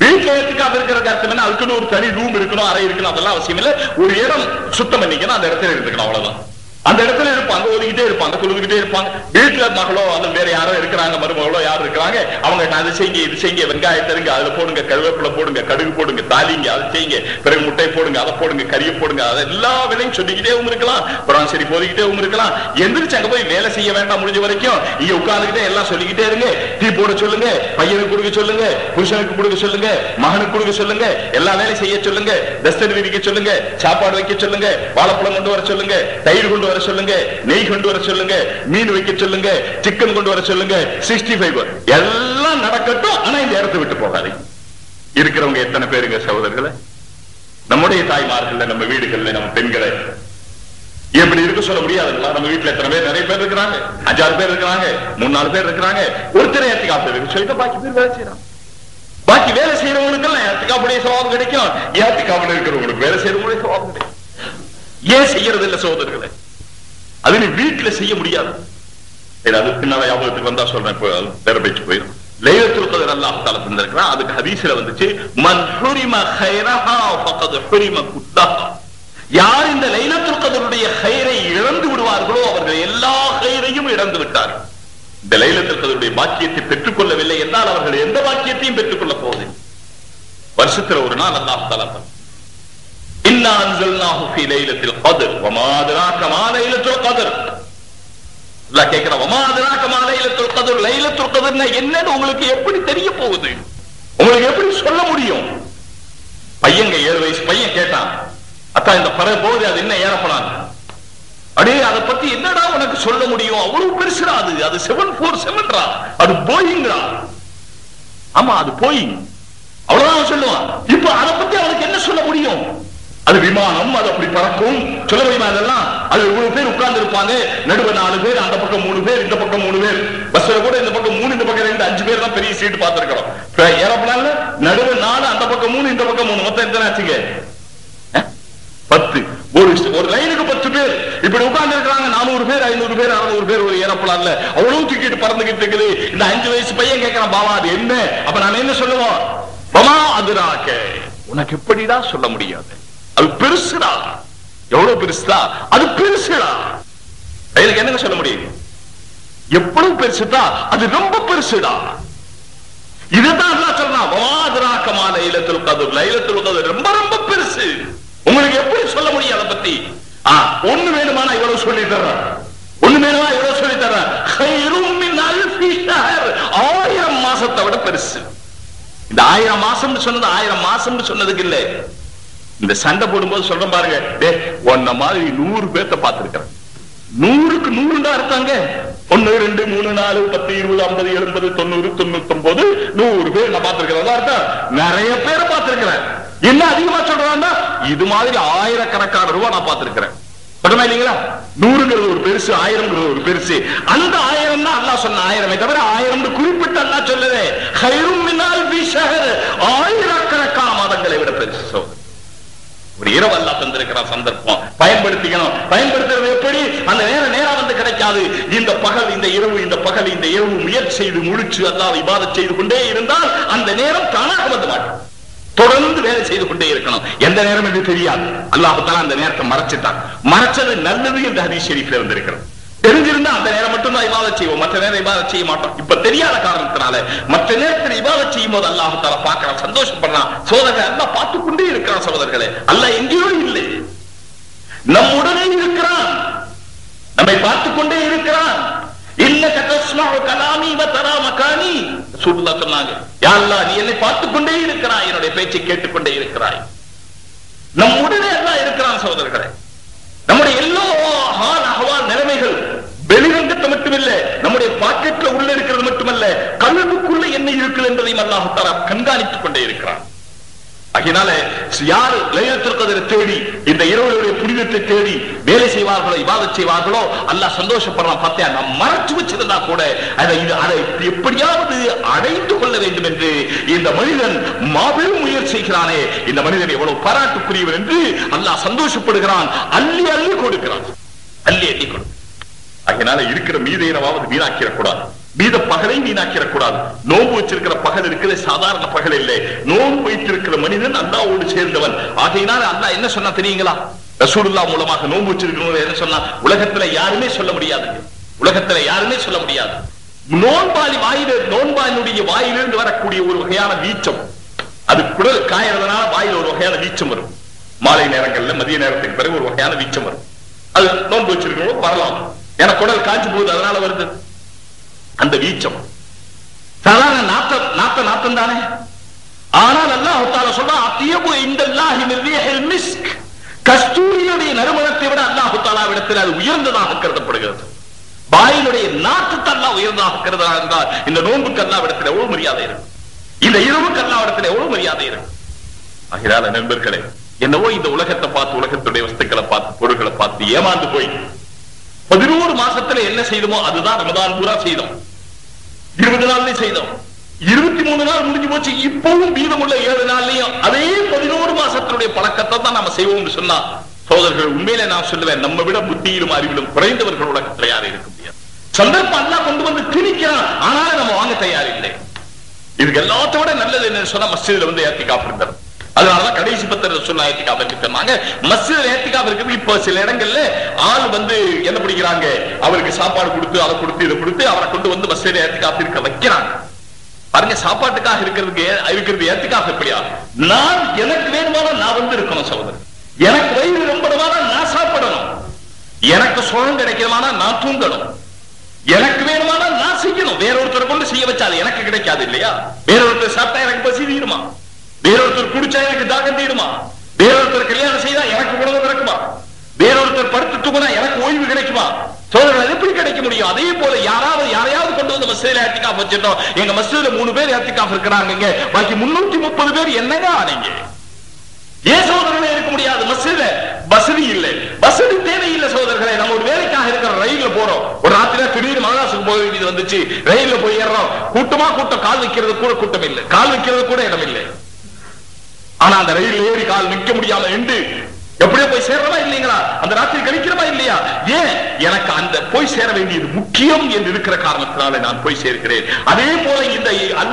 Speaker 1: வீட்டுல ஏத்துக்காம இருக்கிற அர்த்தம் என்ன? அதுக்குன்னு ஒரு தனி ரூம் இருக்கணும், அறை இருக்கணும், அதெல்லாம் அவசியம் இல்லை. ஒரு இடம் சுத்தம் பண்ணிக்கணும், அந்த இடத்துல இருந்துக்கணும், அவ்வளவுதான். அந்த இடத்துல இருப்பாங்க, ஒதுக்கிட்டே இருப்பாங்க, தொழுதுகிட்டே இருப்பாங்க. வீட்டுல மகளோ அல்ல வேற யாரோ இருக்கிறாங்க, மருமகளோ யாரும் இருக்கிறாங்க, அவங்க அது செய்யுங்க இது செய்யுங்க, வெங்காயம் தருங்க, அதுல போடுங்க, கருவேப்பிலை போடுங்க, கடுகு போடுங்க, தாலிங்க, அதை செய்யுங்க, பிறகு முட்டை போடுங்க, அதை போடுங்க, கறியை போடுங்க, அதை எல்லா வேலையும் சொல்லிக்கிட்டே இருக்கலாம், அப்புறம் சரி போதிக்கிட்டே இருக்கலாம். எந்திரிச்சு அங்க போய் வேலை செய்ய வேண்டாம், முடிஞ்ச வரைக்கும் இங்க உட்கார்ந்துக்கிட்டே எல்லாம் சொல்லிக்கிட்டே இருங்க. டீ போட சொல்லுங்க, பையனுக்கு கொடுக்க சொல்லுங்க, புருஷனுக்கு கொடுக்க சொல்லுங்க, மகனுக்கு கொடுக்க சொல்லுங்க, எல்லா வேலையும் செய்ய சொல்லுங்க, டஸ்டர் விரிக்க சொல்லுங்க, சாப்பாடு வைக்க சொல்லுங்க, வாழைப்பழம் கொண்டு வர சொல்லுங்க, தயிர் கொண்டு வர சொல்லுங்க, நெய் கொண்டு வர சொல்லுங்க, மீன் வைக்க சொல்லுங்க, சிக்கன் கொண்டு வர சொல்லுங்க, 65 எல்லாம் நடக்கட்டும். ஆனா இந்த இடத்தை விட்டு போகாதீங்க. இருக்கிறவங்க எத்தனை பேருங்க சகோதரர்களை? நம்முடைய தாய்மார்கள், நம்ம வீடுகள்ல நம்ம பெண்களை எப்படி இருக்க சொல்ல முடியாதுங்களா? நம்ம வீட்டுல எத்தனை பேர்? நிறைய பேர் இருக்கிறாங்க, 5-6 பேர் இருக்கிறாங்க, 3-4 பேர் இருக்கிறாங்க. ஒருத்தரை ஏத்துக்காப்பு இருக்கு சொல்லிட்டு பாக்கி பேர் வேலை செய்யறாங்க. பாக்கி வேலை செய்யறவங்களுக்கு எல்லாம் ஏத்துக்காப்புடைய சவாபம் கிடைக்கும், ஏத்துக்காப்புல இருக்கிறவங்களுக்கு வேலை செய்யறவங்களுடைய சவாபம் கிடைக்கும். ஏன் செய்யறது இல்ல சகோதரர்களை? அது நீ வீட்டுல செய்ய முடியாது. அது பின்னால ஞாபகத்துக்கு வந்தா சொல்றேன், வேற பேச்சு போயிடும். லைலத்துல் கத்ர் அல்லாஹ் தஆலா தந்திருக்கிறான். அதுக்கு ஹதீஸ்ல வந்துச்சு, மன் ஹுரிம கைரஹா ஃபகத் ஹுரிம குல்லஹா. யார் இந்த லைலத்துல் கத்ருடைய கைரை இழந்து விடுவார்களோ அவர்கள் எல்லா கைரையும் இழந்து விட்டார்கள். இந்த லைலத்துல் கத்ருடைய பாக்கியத்தை பெற்றுக் கொள்ளவில்லை என்றால் அவர்கள் எந்த பாக்கியத்தையும் பெற்றுக் கொள்ள போவதில்லை. வருஷத்துல ஒரு நாள் அல்லாஹ் தஆலா இன்னா அன்ஸல்னாஹு ஃபீ லைலத்துல் கத்ர் வமா அத்ராக மா லைலத்துல் கத்ர். அல்லாஹ் கேக்குறான், வமா அத்ராக மா லைலத்துல் கத்ர். லைலத்துல் கத்ர்னா என்னன்னு உங்களுக்கு எப்படி தெரிய போகுது? உங்களுக்கு எப்படி சொல்ல முடியும்? பையங்க 7 வயசு பையன் கேட்டான், அத்தா இந்த பறவை போகுது, அது என்ன ஏறப்படாது? அடே அதை பத்தி என்னடா உனக்கு சொல்ல முடியும்? அவ்வளவு பெருசுடா அது. அது 747 அது போயிங்கிறா. ஆமா அது போயிங், அவ்வளவுதான் சொல்லுவான். இப்ப அதை பத்தி அவனுக்கு என்ன சொல்ல முடியும்? அது விமானம், அது அப்படி பறக்கும், சொல்ல முடியுமா? அதெல்லாம் அது இவ்வளவு பேர் உட்கார்ந்து இருப்பாங்க, நடுவே 4 பேர், அந்த பக்கம் 3 பேர், இந்த பக்கம் 3 பேர். பஸ்ல கூட இந்த பக்கம் 3, இந்த பக்கம் 2, 5 பேர் தான் பெரிய சீட் பார்த்திருக்கிறோம். ஏரோப்ளான்ல நடுவே 4, அந்த பக்கம் 3, இந்த பக்கம் 3, மொத்தம் எத்தனை ஆச்சுங்க? 10. ஒரு லைனுக்கு 10 பேர் இப்படி உட்கார்ந்து இருக்காங்க. 400 பேர், 500 பேர், 600 பேர் ஒரு ஏரோப்ளான்ல அவ்வளவு தூக்கிட்டு பறந்துகிட்டு இருக்குது. இந்த 5 வயசு பையன் கேட்கிறான், பாவா அது என்ன? அப்ப நான் என்ன சொல்லுவோம்? வமா அத்ராக, உனக்கு எப்படிடா சொல்ல முடியாது? அது பெருசுடா. எவ்வளவு பெருசுடா? அது பெருசுடா. இதுக்கு என்னங்க சொல்ல முடியும்? எவ்வளவு பெருசுடா? அது ரொம்ப பெருசுடா. இதுதான் அல்லாஹ் சொல்றான், வமா அத்ராக மா லைலத்துல் கத்ர். லைலத்துல் கத்ர் ரொம்ப ரொம்ப பெருசு. உங்களுக்கு எப்படி சொல்ல முடியும் அதை பத்தி? ஒண்ணு வேணுமா நான் இவ்வளவு சொல்லி தர்றேன், ஒண்ணு வேணுமா இவ்வளவு சொல்லி தர்றேன். கைரும் மின் அல்ஃபி ஷஹர், 1000 மாசத்தை விட பெருசு. இந்த 1000 மாசம் சொன்னது 1000 மாசம் சொன்னதுக்கு இல்ல. இந்த சண்டை போடும்போது சொல்றேன் பாருங்க, ஒன்ன மாதிரி 100 பேர்த்த பார்த்திருக்கிறேன். 100க்கு 100 தான் இருக்காங்க. 1 2 3 4 10 20 50 70 90 99 100 பேர் நான் பார்த்திருக்கிறேன். அர்த்தம் நிறைய பேரை பார்த்திருக்கிறேன். என்ன அதிகமா சொல்றாங்க? இது மாதிரி 1000கணக்கான ரூபாய் நான் பார்த்திருக்கிறேன். பட்டமா இல்லீங்களா? 100ங்கிறது ஒரு பெருசு, 1000ங்கிறது ஒரு பெருசு. அந்த 1000 தான் அல்லாஹ் சொன்ன 1000 தவிர 1000 குறிப்பிட்டு அல்லாஹ் சொல்லவே. கைரும் மின் அல்ஃபி ஷஹர், 1000கணக்கான மாதங்களை விட பெருசு. ஒரு இரவு அல்லாஹ் தந்திருக்கிற சந்தர்ப்பம் பயன்படுத்திக்கணும். பயன்படுத்துறது எப்படி? அந்த நேரம் வந்து கிடைக்காது. இந்த பகல், இந்த இரவு, இந்த பகல், இந்த இரவு முயற்சி செய்து முழிச்சு அல்லாஹ் இபாதத் செய்து கொண்டே இருந்தால் அந்த நேரம் தானாக வந்து மாட்டோம். தொடர்ந்து வேலை செய்து கொண்டே இருக்கணும். எந்த நேரம் என்று தெரியாது. அல்லாஹ் தஆலா அந்த நேரத்தை மறைச்சிட்டான். மறைச்சது நல்லது என்று ஹதீஸ் ஷரீஃப்ல வந்திருக்கிறது. தெரிஞ்சிருந்தா அந்த நேரம் மட்டும் தான் இபாதத் செய்வோம், மற்ற நேரம் இபாதத் செய்ய மாட்டோம். இப்ப தெரியாத காரணத்தினால மற்ற நேரத்தில் இபாதத் செய்யும் போது அல்லாஹ் தஆலா பார்க்கறான், சந்தோஷப்படுறான். சோதரர்கள் அல்லாஹ் பார்த்துக் கொண்டே இருக்கிறான். சகோதரர்களே, அல்லாஹ் எங்கேயோ இல்லை, நம்முடனே இருக்கிறான், நம்மை பார்த்துக் கொண்டே இருக்கிறான். இன்னக தஸ்மஉ கலாமி வ தரா மகானி. ரசூலுல்லாஹ் சொன்னாங்க, யா அல்லாஹ் நீ என்னை பார்த்துக் கொண்டே இருக்கிறாய், என்னுடைய பேச்சை கேட்டுக்கொண்டே இருக்கிறாய். நம்முடனே அல்லாஹ் இருக்கிறான். சகோதரர்களே, நம்முடைய எல்லா ஹால் அஹ்வால் நிலைமைகள் வெளிரங்கத்தை மட்டுமில்ல, நம்முடைய பாக்கெட்ல உள்ள இருக்கிறது மட்டுமல்ல, கல்லுக்குள்ள என்ன இருக்குது என்பதையும் அல்லாஹ் தஆலா கண்காணித்துக் கொண்டே இருக்கிறான். அதனால யார் லைலத்துல் கத்ரை தேடி, இந்த இரவுடைய புனிதத்தை தேடி வேலை செய்வார்களோ, இபாதத் செய்வார்களோ, அல்லாஹ் சந்தோஷப்படுறான். பார்த்தியா, நாம் மறைச்சு வச்சிருந்தா கூட அதை எப்படியாவது அடைந்து கொள்ள வேண்டும் என்று இந்த மனிதன் மாபெரும் முயற்சி செய்கிறானே, இந்த மனிதன் எவ்வளவு பாராட்டுக்குரியவர் என்று அல்லாஹ் சந்தோஷப்படுகிறான். அள்ளி அள்ளி கொடுக்கிறான், அள்ளி அள்ளி கொடுக்கிறான். அதனால இருக்கிற மீதையினவாவது வீணாக்கிடக்கூடாது. மீத பகலை வீணாக்கிடக்கூடாது. நோன்பு வச்சிருக்கிற பகல் இருக்கிற சாதாரண பகல் இல்லை. நோன்பு வைத்திருக்கிற மனிதன் அல்லாஹ்வோடு சேர்ந்தவன். ஆகையினால் அல்லாஹ் என்ன சொன்னா தெரியுங்களா? ரசூலுல்லாஹ் மூலமாக நோன்பு வச்சிருக்கிறவங்க என்ன சொன்னா, உலகத்துல யாருமே சொல்ல முடியாது, உலகத்துல யாருமே சொல்ல முடியாது. நோன்பாளினுடைய வாயிலிருந்து வரக்கூடிய ஒரு வகையான வீச்சம், அது குடல் காயறதுனால வாயில் ஒரு வகையான வீச்சம் வரும். மாலை நேரங்கள்ல மதிய நேரத்துக்கு பிறகு ஒரு வகையான வீச்சம் வரும். அது நோன்பு வச்சிருக்கிறவங்க வரலாம், ஏன்னா குடல் காய்ச்சி போகுது, அதனால வருது அந்த வீச்சம். சாதாரண நாத்தம் தானே. ஆனால் அல்லாஹ் தஆலா சொல்றான், அத்தியபு இன்தல்லாஹி மின் ரீஹில் மிஸ்க், கஸ்தூரியுடைய நறுமணத்தை விட அல்லாஹ் தஆலாவிடத்தில் அது உயர்ந்ததாக கருதப்படுகிறது. வாயினுடைய நாட்டத்தை அல்லாஹ் உயர்ந்ததாக கருதுகிறார் என்றால் இந்த நோன்புக்கு அல்லாஹ்விடத்தில் எவ்வளவு மரியாதை இருக்கு, இந்த இரவுக்கு அல்லாஹ்விடத்தில் எவ்வளவு மரியாதை இருக்கு. ஆகையால நண்பர்களே, என்னவோ இந்த உலகத்தை பார்த்து, உலகத்துடைய வஸ்துக்களை பார்த்து, பொருட்களை பார்த்து ஏமாந்து போய் 11 மாசத்துல என்ன செய்தோமோ அதுதான் ரமதான் பூரா செய்தோம். 20 நாள்லயும் செய்தோம், 23 நாள் முடிஞ்சு போச்சு. இப்பவும் மீதமுள்ள 7 நாள்லயும் அதே 11 மாசத்தினுடைய பழக்கத்தை தான் நாம செய்வோம்னு சொன்னா, சோதரர்கள் உண்மையில நான் சொல்லுவேன், நம்ம விட புத்தியிலும் அறிவிலும் குறைந்தவர்கள் உலகத்தில் யாரும் இருக்க முடியாது. சந்தர்ப்பம் எல்லாம் கொண்டு வந்து திணிக்கிறான், ஆனாலும் நம்ம வாங்க தயார் இல்லை. இதுக்கு எல்லாத்தோட நல்லது என்னன்னு சொன்னா, மஸ்ஜிதுல வந்து ஏத்திகாஃப் இருந்தது. அதனாலதான் கடைசி 10 ரசூலுல்லாஹ் ஏத்திகாஃப் இருக்கு சொன்னாங்க. மஸ்ஜிதுல ஏத்திகாஃப் இருக்குது. இப்ப சில இடங்கள்ல ஆள் வந்து என்ன பிடிக்கிறாங்க, அவருக்கு சாப்பாடு கொடுத்து, அதை கொடுத்து, இதை கொடுத்து அவரை கொண்டு வந்து மஸ்ஜிதுல ஏத்திகாஃப் இருக்க வைக்கிறாங்க. பாருங்க, சாப்பாட்டுக்காக இருக்கிறது ஏத்திகாஃப் எப்படியா? நான் எனக்கு வேணுமானா நான் வந்து இருக்கணும் சகோதரர், எனக்கு வயிறு ரொம்பணுமானா நான் சாப்பிடணும், எனக்கு சுகம் கிடைக்கணுமானா நான் தூங்கணும், எனக்கு வேணுமானா நான் செய்யணும். வேறொருத்தர் கொண்டு செய்ய வச்சாது எனக்கு கிடைக்காது இல்லையா? வேறொருத்தர் சாப்பிட்டா எனக்கு பசி தீருமா? வேறொருத்தர் குடிச்சா எனக்கு தாகம் தீருமா? வேறொருத்தர் கல்யாணம் செய்தா எனக்கு உணவு கிடைக்குமா? வேறொருத்தர் படுத்து தூங்கினா எனக்கு ஓய்வு கிடைக்குமா? சோதரர்கள் எப்படி கிடைக்க முடியும்? அதே போல யாரையாவது கொண்டு வந்து மஸ்ஜிதுல இஅ்திகாஃப் வச்சிட்டோம். எங்க மஸ்ஜிதுல 3 பேர் இஅ்திகாஃப் இருக்கிறாங்க, பாக்கி 330 பேர் என்னங்க ஆனீங்க? ஏன் சோதரர்களே இருக்க முடியாது? மஸ்ஜிதுல வசதி இல்லை, வசதி தேவையில்லை சோதரர்களே. நம்ம ஒரு வேலைக்காக இருக்கிற ரயில்ல போறோம், ஒரு ராத்திரி திடீர்னு மதராசுக்கு போக வேண்டியது வந்துச்சு, ரயில்ல போய் ஏறோம், கூட்டம், கால் வைக்கிறது கூட கூட்டம் இல்லை, கால் வைக்கிறது கூட இடம் இல்லை. ஆனா அந்த ரயில் ஏறி கால் நிற்க முடியாம என்று எப்படியோ போய் சேர்றவா இல்லைங்களா? அந்த ராத்திரி கழிக்கிறவா இல்லையா? ஏன்? எனக்கு அந்த போய் சேர வேண்டியது முக்கியம் என்று இருக்கிற காரணத்தினால நான் போய் சேர்க்கிறேன். அதே போல இந்த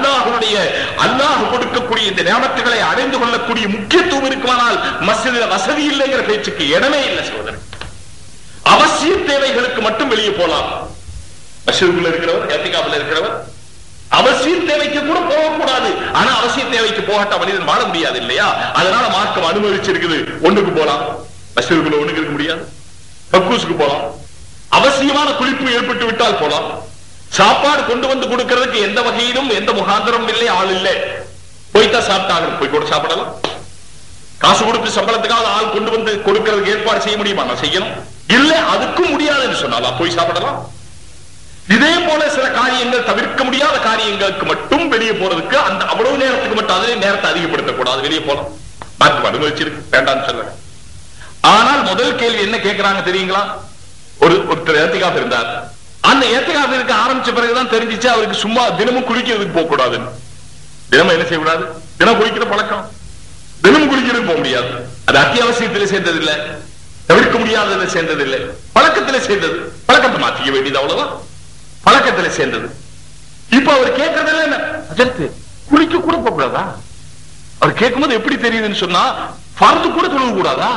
Speaker 1: அல்லாஹ் கொடுக்கக்கூடிய இந்த நியமத்துகளை அடைந்து கொள்ளக்கூடிய முக்கியத்துவம் இருக்குமானால் மஸ்ஜிதில் வசதி இல்லைங்கிற பேச்சுக்கு இடமே இல்லை சகோதரர். அவசிய தேவைகளுக்கு மட்டும் வெளியே போலாம். மஸ்ஜிதுக்குள்ள இருக்கிறவர், இஅ்திகாஃப்ல இருக்கிறவர் அவசிய தேவைக்கு கூட போகக்கூடாது. ஆனா அவசிய தேவைக்கு போகட்ட மனிதன் வாழ முடியாது இல்லையா? அதனால மார்க்கம் அனுமதிச்சிருக்குது. ஒண்ணுக்கு போலாம், மஸ்ஜிதுக்குள்ள ஒண்ணுக்கு இருக்க முடியாது, கக்கூசுக்கு போலாம், அவசியமான குளிப்பு ஏற்பட்டு விட்டால் போலாம். சாப்பாடு கொண்டு வந்து கொடுக்கிறதுக்கு எந்த வகையிலும் எந்த முகாந்திரம் இல்லை, ஆள் இல்லை, போய்தான் சாப்பிட்டாங்க, போய் கூட சாப்பிடலாம். காசு கொடுத்து சம்பளத்துக்காக ஆள் கொண்டு வந்து கொடுக்கிறதுக்கு ஏற்பாடு செய்ய முடியுமா? நான் செய்யணும். இல்ல அதுக்கும் முடியாதுன்னு சொன்னாலா போய் சாப்பிடலாம். இதே போல சில காரியங்கள், தவிர்க்க முடியாத காரியங்களுக்கு மட்டும் வெளியே போறதுக்கு அந்த அவ்வளவு நேரத்துக்கு மட்டும் அதே நேரத்தை அதிகப்படுத்தக்கூடாது, வெளியே போலாம். மாற்று அனுமதிச்சிருக்கு, வேண்டாம்னு சொல்ல. ஆனால் முதல் கேள்வி என்ன கேட்கிறாங்க தெரியுங்களா? ஒருத்தர் இஅ்திகாஃப் இருந்தார். அந்த இஅ்திகாஃப் இருக்க ஆரம்பிச்ச பிறகுதான் தெரிஞ்சிச்சு அவருக்கு சும்மா தினமும் குளிக்கிறதுக்கு போக கூடாதுன்னு. தினமும் என்ன செய்யக்கூடாது? தினம் குளிக்கிற பழக்கம், தினமும் குளிக்கிறதுக்கு போக முடியாது. அது அத்தியாவசியத்தில் சேர்ந்தது இல்லை, தவிர்க்க முடியாததுல சேர்ந்தது இல்லை, பழக்கத்தில் சேர்ந்தது. பழக்கத்தை மாற்றிக்க வேண்டியது அவ்வளவுதான், பழக்கத்தில் சேர்ந்தது. இப்ப அவர் கேட்கறதுல என்ன, அதற்கு குளிக்க கூட போக கூடாதா? அவர் கேட்கும்போது எப்படி தெரியுதுன்னு சொன்னா, ஃபர்து கூட தொழுக கூடாதா?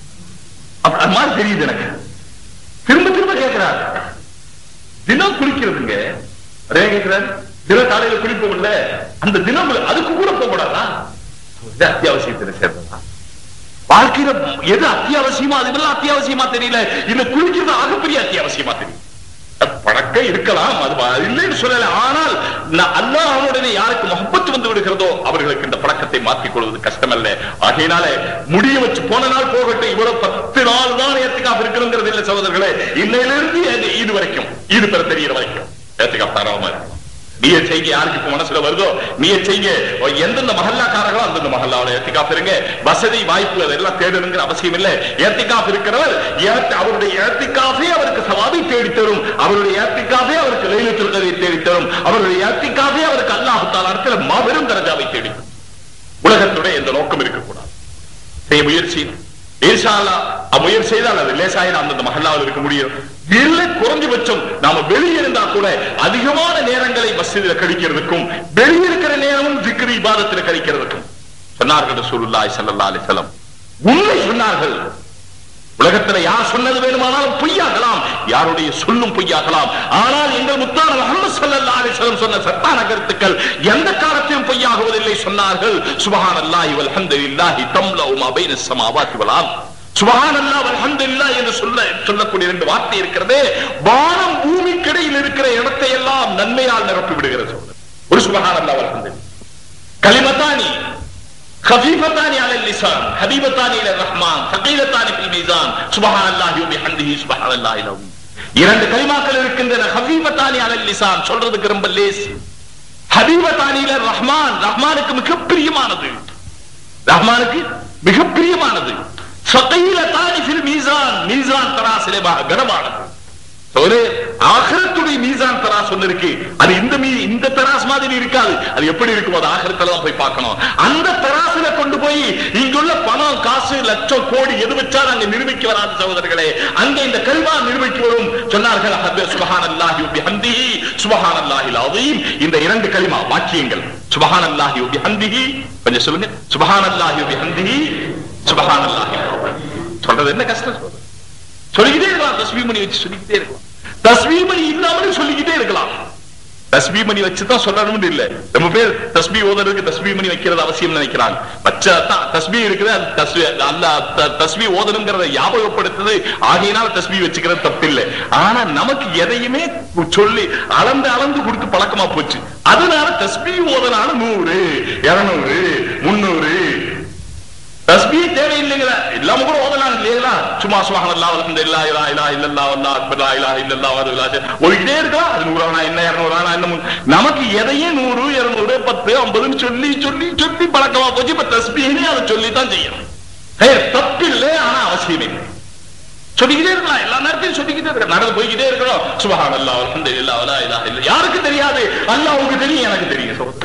Speaker 1: அது மாதிரி தெரியுது எனக்கு. திரும்ப கேட்கிறார், தினம் குளிக்கிறதுங்க, அதே கேட்கிறார், தினம் காலையில குளிப்போம் இல்ல, அந்த தினம் அதுக்கு கூட போக கூடாதா? அத்தியாவசியத்தில் சேர்ந்ததா? வாழ்க்கையில எது அத்தியாவசியமா அதுவெல்லாம் அத்தியாவசியமா தெரியல, இந்த குளிக்கிறது ஆகப்பெரிய அத்தியாவசியமா தெரியும். பழக்கம் இருக்கலாம், அது இல்லைன்னு சொல்லல. ஆனால் அல்லாஹ்வுடனே யாருக்கு முஹப்பத் வந்து விடுகிறதோ அவர்களுக்கு இந்த பழக்கத்தை மாற்றிக் கொள்வது கஷ்டம் அல்ல. ஆகையினால முடிய வச்சு போன நாள் போகட்டும், இவ்வளவு 10 நாள் தான் இஅ்திகாஃப் இருக்கணுங்கிறது இல்லை சகோதரர்களே. இன்னையிலிருந்து இது வரைக்கும், இது பெற தெரிகிற வரைக்கும் இஅ்திகாஃப் தாராளமா இருக்கும். நியத் செய்ய, யாருக்கு இப்ப மனசுல வருதோ நியத் செய்ய. எந்தெந்த மஹல்லாக்காரர்களோ அந்தந்த மஹல்லாவுல இஅ்திகாஃப் இருங்க. வசதி வாய்ப்பு அதெல்லாம் தேடணுங்கிற அவசியம் இல்லை. இஅ்திகாஃப் இருக்கிறவர் அவருடைய இஅ்திகாஃபே அவருக்கு சவாபை தேடித்தரும், அவருடைய இஅ்திகாஃபே அவருக்கு லைலத்துல் கத்ரை தேடித்தரும், அவருடைய இஅ்திகாஃபே அவருக்கு அல்லாஹ் தஆலா இடத்துல மாபெரும் தரஜாவை தேடித்தரும். உலகத்துடைய எந்த நோக்கம் இருக்கக்கூடாது. செய்ய முயற்சி, இன்ஷா அல்லாஹ் முயற்சி செய்தால் அது லேசாக அந்தந்த மஹல்லாவில் இருக்க முடியும். இல்ல குறைஞ்சபட்சம் நாம வெளியே இருந்தா கூட அதிகமான நேரங்களை மஸ்ஜிதில் கழிக்கிறதுக்கும் வெளியே இருக்கிற நேரமும் திக்ர் இபாதத்தில் கழிக்கிறதுக்கும் சொன்னார்கள் ரசூலுல்லாஹி ஸல்லல்லாஹு அலைஹி வஸல்லம். உண்மை சொன்னார்கள். உலகத்துல யார் சொன்னது வேணுமானாலும் பொய்யாகலாம், யாருடைய சொல்லும் பொய்யாகலாம். ஆனால் எங்கள் முத்தான முஹம்மது ஸல்லல்லாஹு அலைஹி வஸல்லம் சொன்ன சத்தான கருத்துக்கள் எந்த காலத்திலும் பொய்யாகுவதில்லை. சொன்னார்கள் சுப்ஹானல்லாஹி வல்ஹம்துலில்லாஹி தம்லஉ மா பைன ஸமாவாத்தி வல் அர்த். சுப்ஹானல்லாஹ் வல்ஹம்துலில்லாஹ் என்று சொல்லக்கூடிய இரண்டு வார்த்தை இருக்கிறது. வானம் பூமிக்கிடையில் இருக்கிற இடத்தை எல்லாம் நன்மையால் நிரப்பி விடுகிறது. ஒரு சுப்ஹானல்லாஹ் வல்ஹம்துலில்லாஹ் கலிமத்தானி خفيفتان على اللسان حبيبتان الى الرحمن ثقيلتان في الميزان سبحان الله وبحمده سبحان الله العظيم. இரண்டு கலிமாக்கள் இருக்கின்றன. خفيفتان على اللسان சொல்றதுக்கு ரொம்ப லேஸ். حبيبتان الى الرحمن ரஹ்மானுக்கு மிக பிரியமானது. ரஹ்மானுக்கு மிக பிரியமானது. ثقيلتان في الميزان மீசான் தராசிலே கனமானது. ஒரு ஆகிரத்துடைய மீசான் தராஸ் ஒன்று இருக்கு. அது இந்த தராஸ் மாதிரி இருக்காது. அது எப்படி இருக்கும் அது ஆகிரத்துல தான் போய் பார்க்கணும். அந்த தராசுல கொண்டு போய் இங்குள்ள பணம் காசு லட்சம் கோடி எது வச்சாலும் அங்க நிரூபிக்க வராது சகோதரர்களே. அங்க இந்த கலிமா நிரூபிக்க வரும். சொன்னார்கள் சுப்ஹானல்லாஹி வபிஹம்திஹி சுப்ஹானல்லாஹில் அஸீம். இந்த இரண்டு கலிமா வாக்கியங்கள் சுப்ஹானல்லாஹி வபிஹம்திஹி கொஞ்சம் சொல்லுங்க. சுப்ஹானல்லாஹி வபிஹம்திஹி சுப்ஹானல்லாஹில் அஸீம். சொல்றது என்ன கஷ்டம்? சொல்லிக்கிட்டே இருக்கலாம். தஸ்பீஹ் மணி வச்சு சொல்லிக்கிட்டே இருக்கலாம். தஸ்பீஹ் மணி இல்லாமலே சொல்லிக்கிட்டே இருக்கலாம். தஸ்பீஹ் மணி வச்சுதான் சொல்லணும்னு இல்ல. நம்ம பேர் தஸ்பீஹ் ஓதுறதுக்கு தஸ்பீஹ் மணி வைக்கிறது அவசியம் நினைக்கிறாங்க. வச்சாதான் தஸ்பீஹ் இருக்குது. தஸ்பீஹ் ஓதணுங்கிறத ஞாபகப்படுத்துது. ஆகையினால் தஸ்பீஹ் வச்சுக்கிறது தப்பு இல்லை. ஆனா நமக்கு எதையுமே சொல்லி அளந்து கொடுத்து பழக்கமா போச்சு. அதனால தஸ்பீஹ் ஓதனால 100 200 300 தஸ்பீஹ் தேவையில்லைங்களா? எல்லாமே கூட ஓதலாம் இல்லைங்களா? சும்மா சுப்ஹானல்லாஹ் வல்ஹம்துலில்லாஹ் லா இலாஹா இல்லல்லாஹ் வல்லாஹு அக்பர் லா இலாஹா இல்லல்லாஹ் வஹ்தஹு லா ஷரீக லஹு ஓடிட்டே இருக்கலாம். அது 100 ஆனா என்ன 200 ஆனா என்ன நமக்கு எதையே 100 200 10 50 சொல்லி சொல்லி சொல்லி பழக்கமா போச்சு. இப்ப தஸ்பீஹ்னே அதை சொல்லித்தான் செய்யணும். தப்பில்லை, ஆனா அவசியம் இல்லை. சொல்லிக்கிட்டே இருக்கலாம். எல்லா நேரத்தையும் சொல்லிக்கிட்டே இருக்கலாம். நடந்து போய்கிட்டே இருக்கணும். சுப்ஹானல்லாஹ் வல்ஹம்துலில்லாஹ் லா இலாஹா இல்லல்லாஹ். யாருக்கு தெரியாது? அல்லாஹ்வுக்கு தெரியும், எனக்கு தெரியும். சொல்றேன்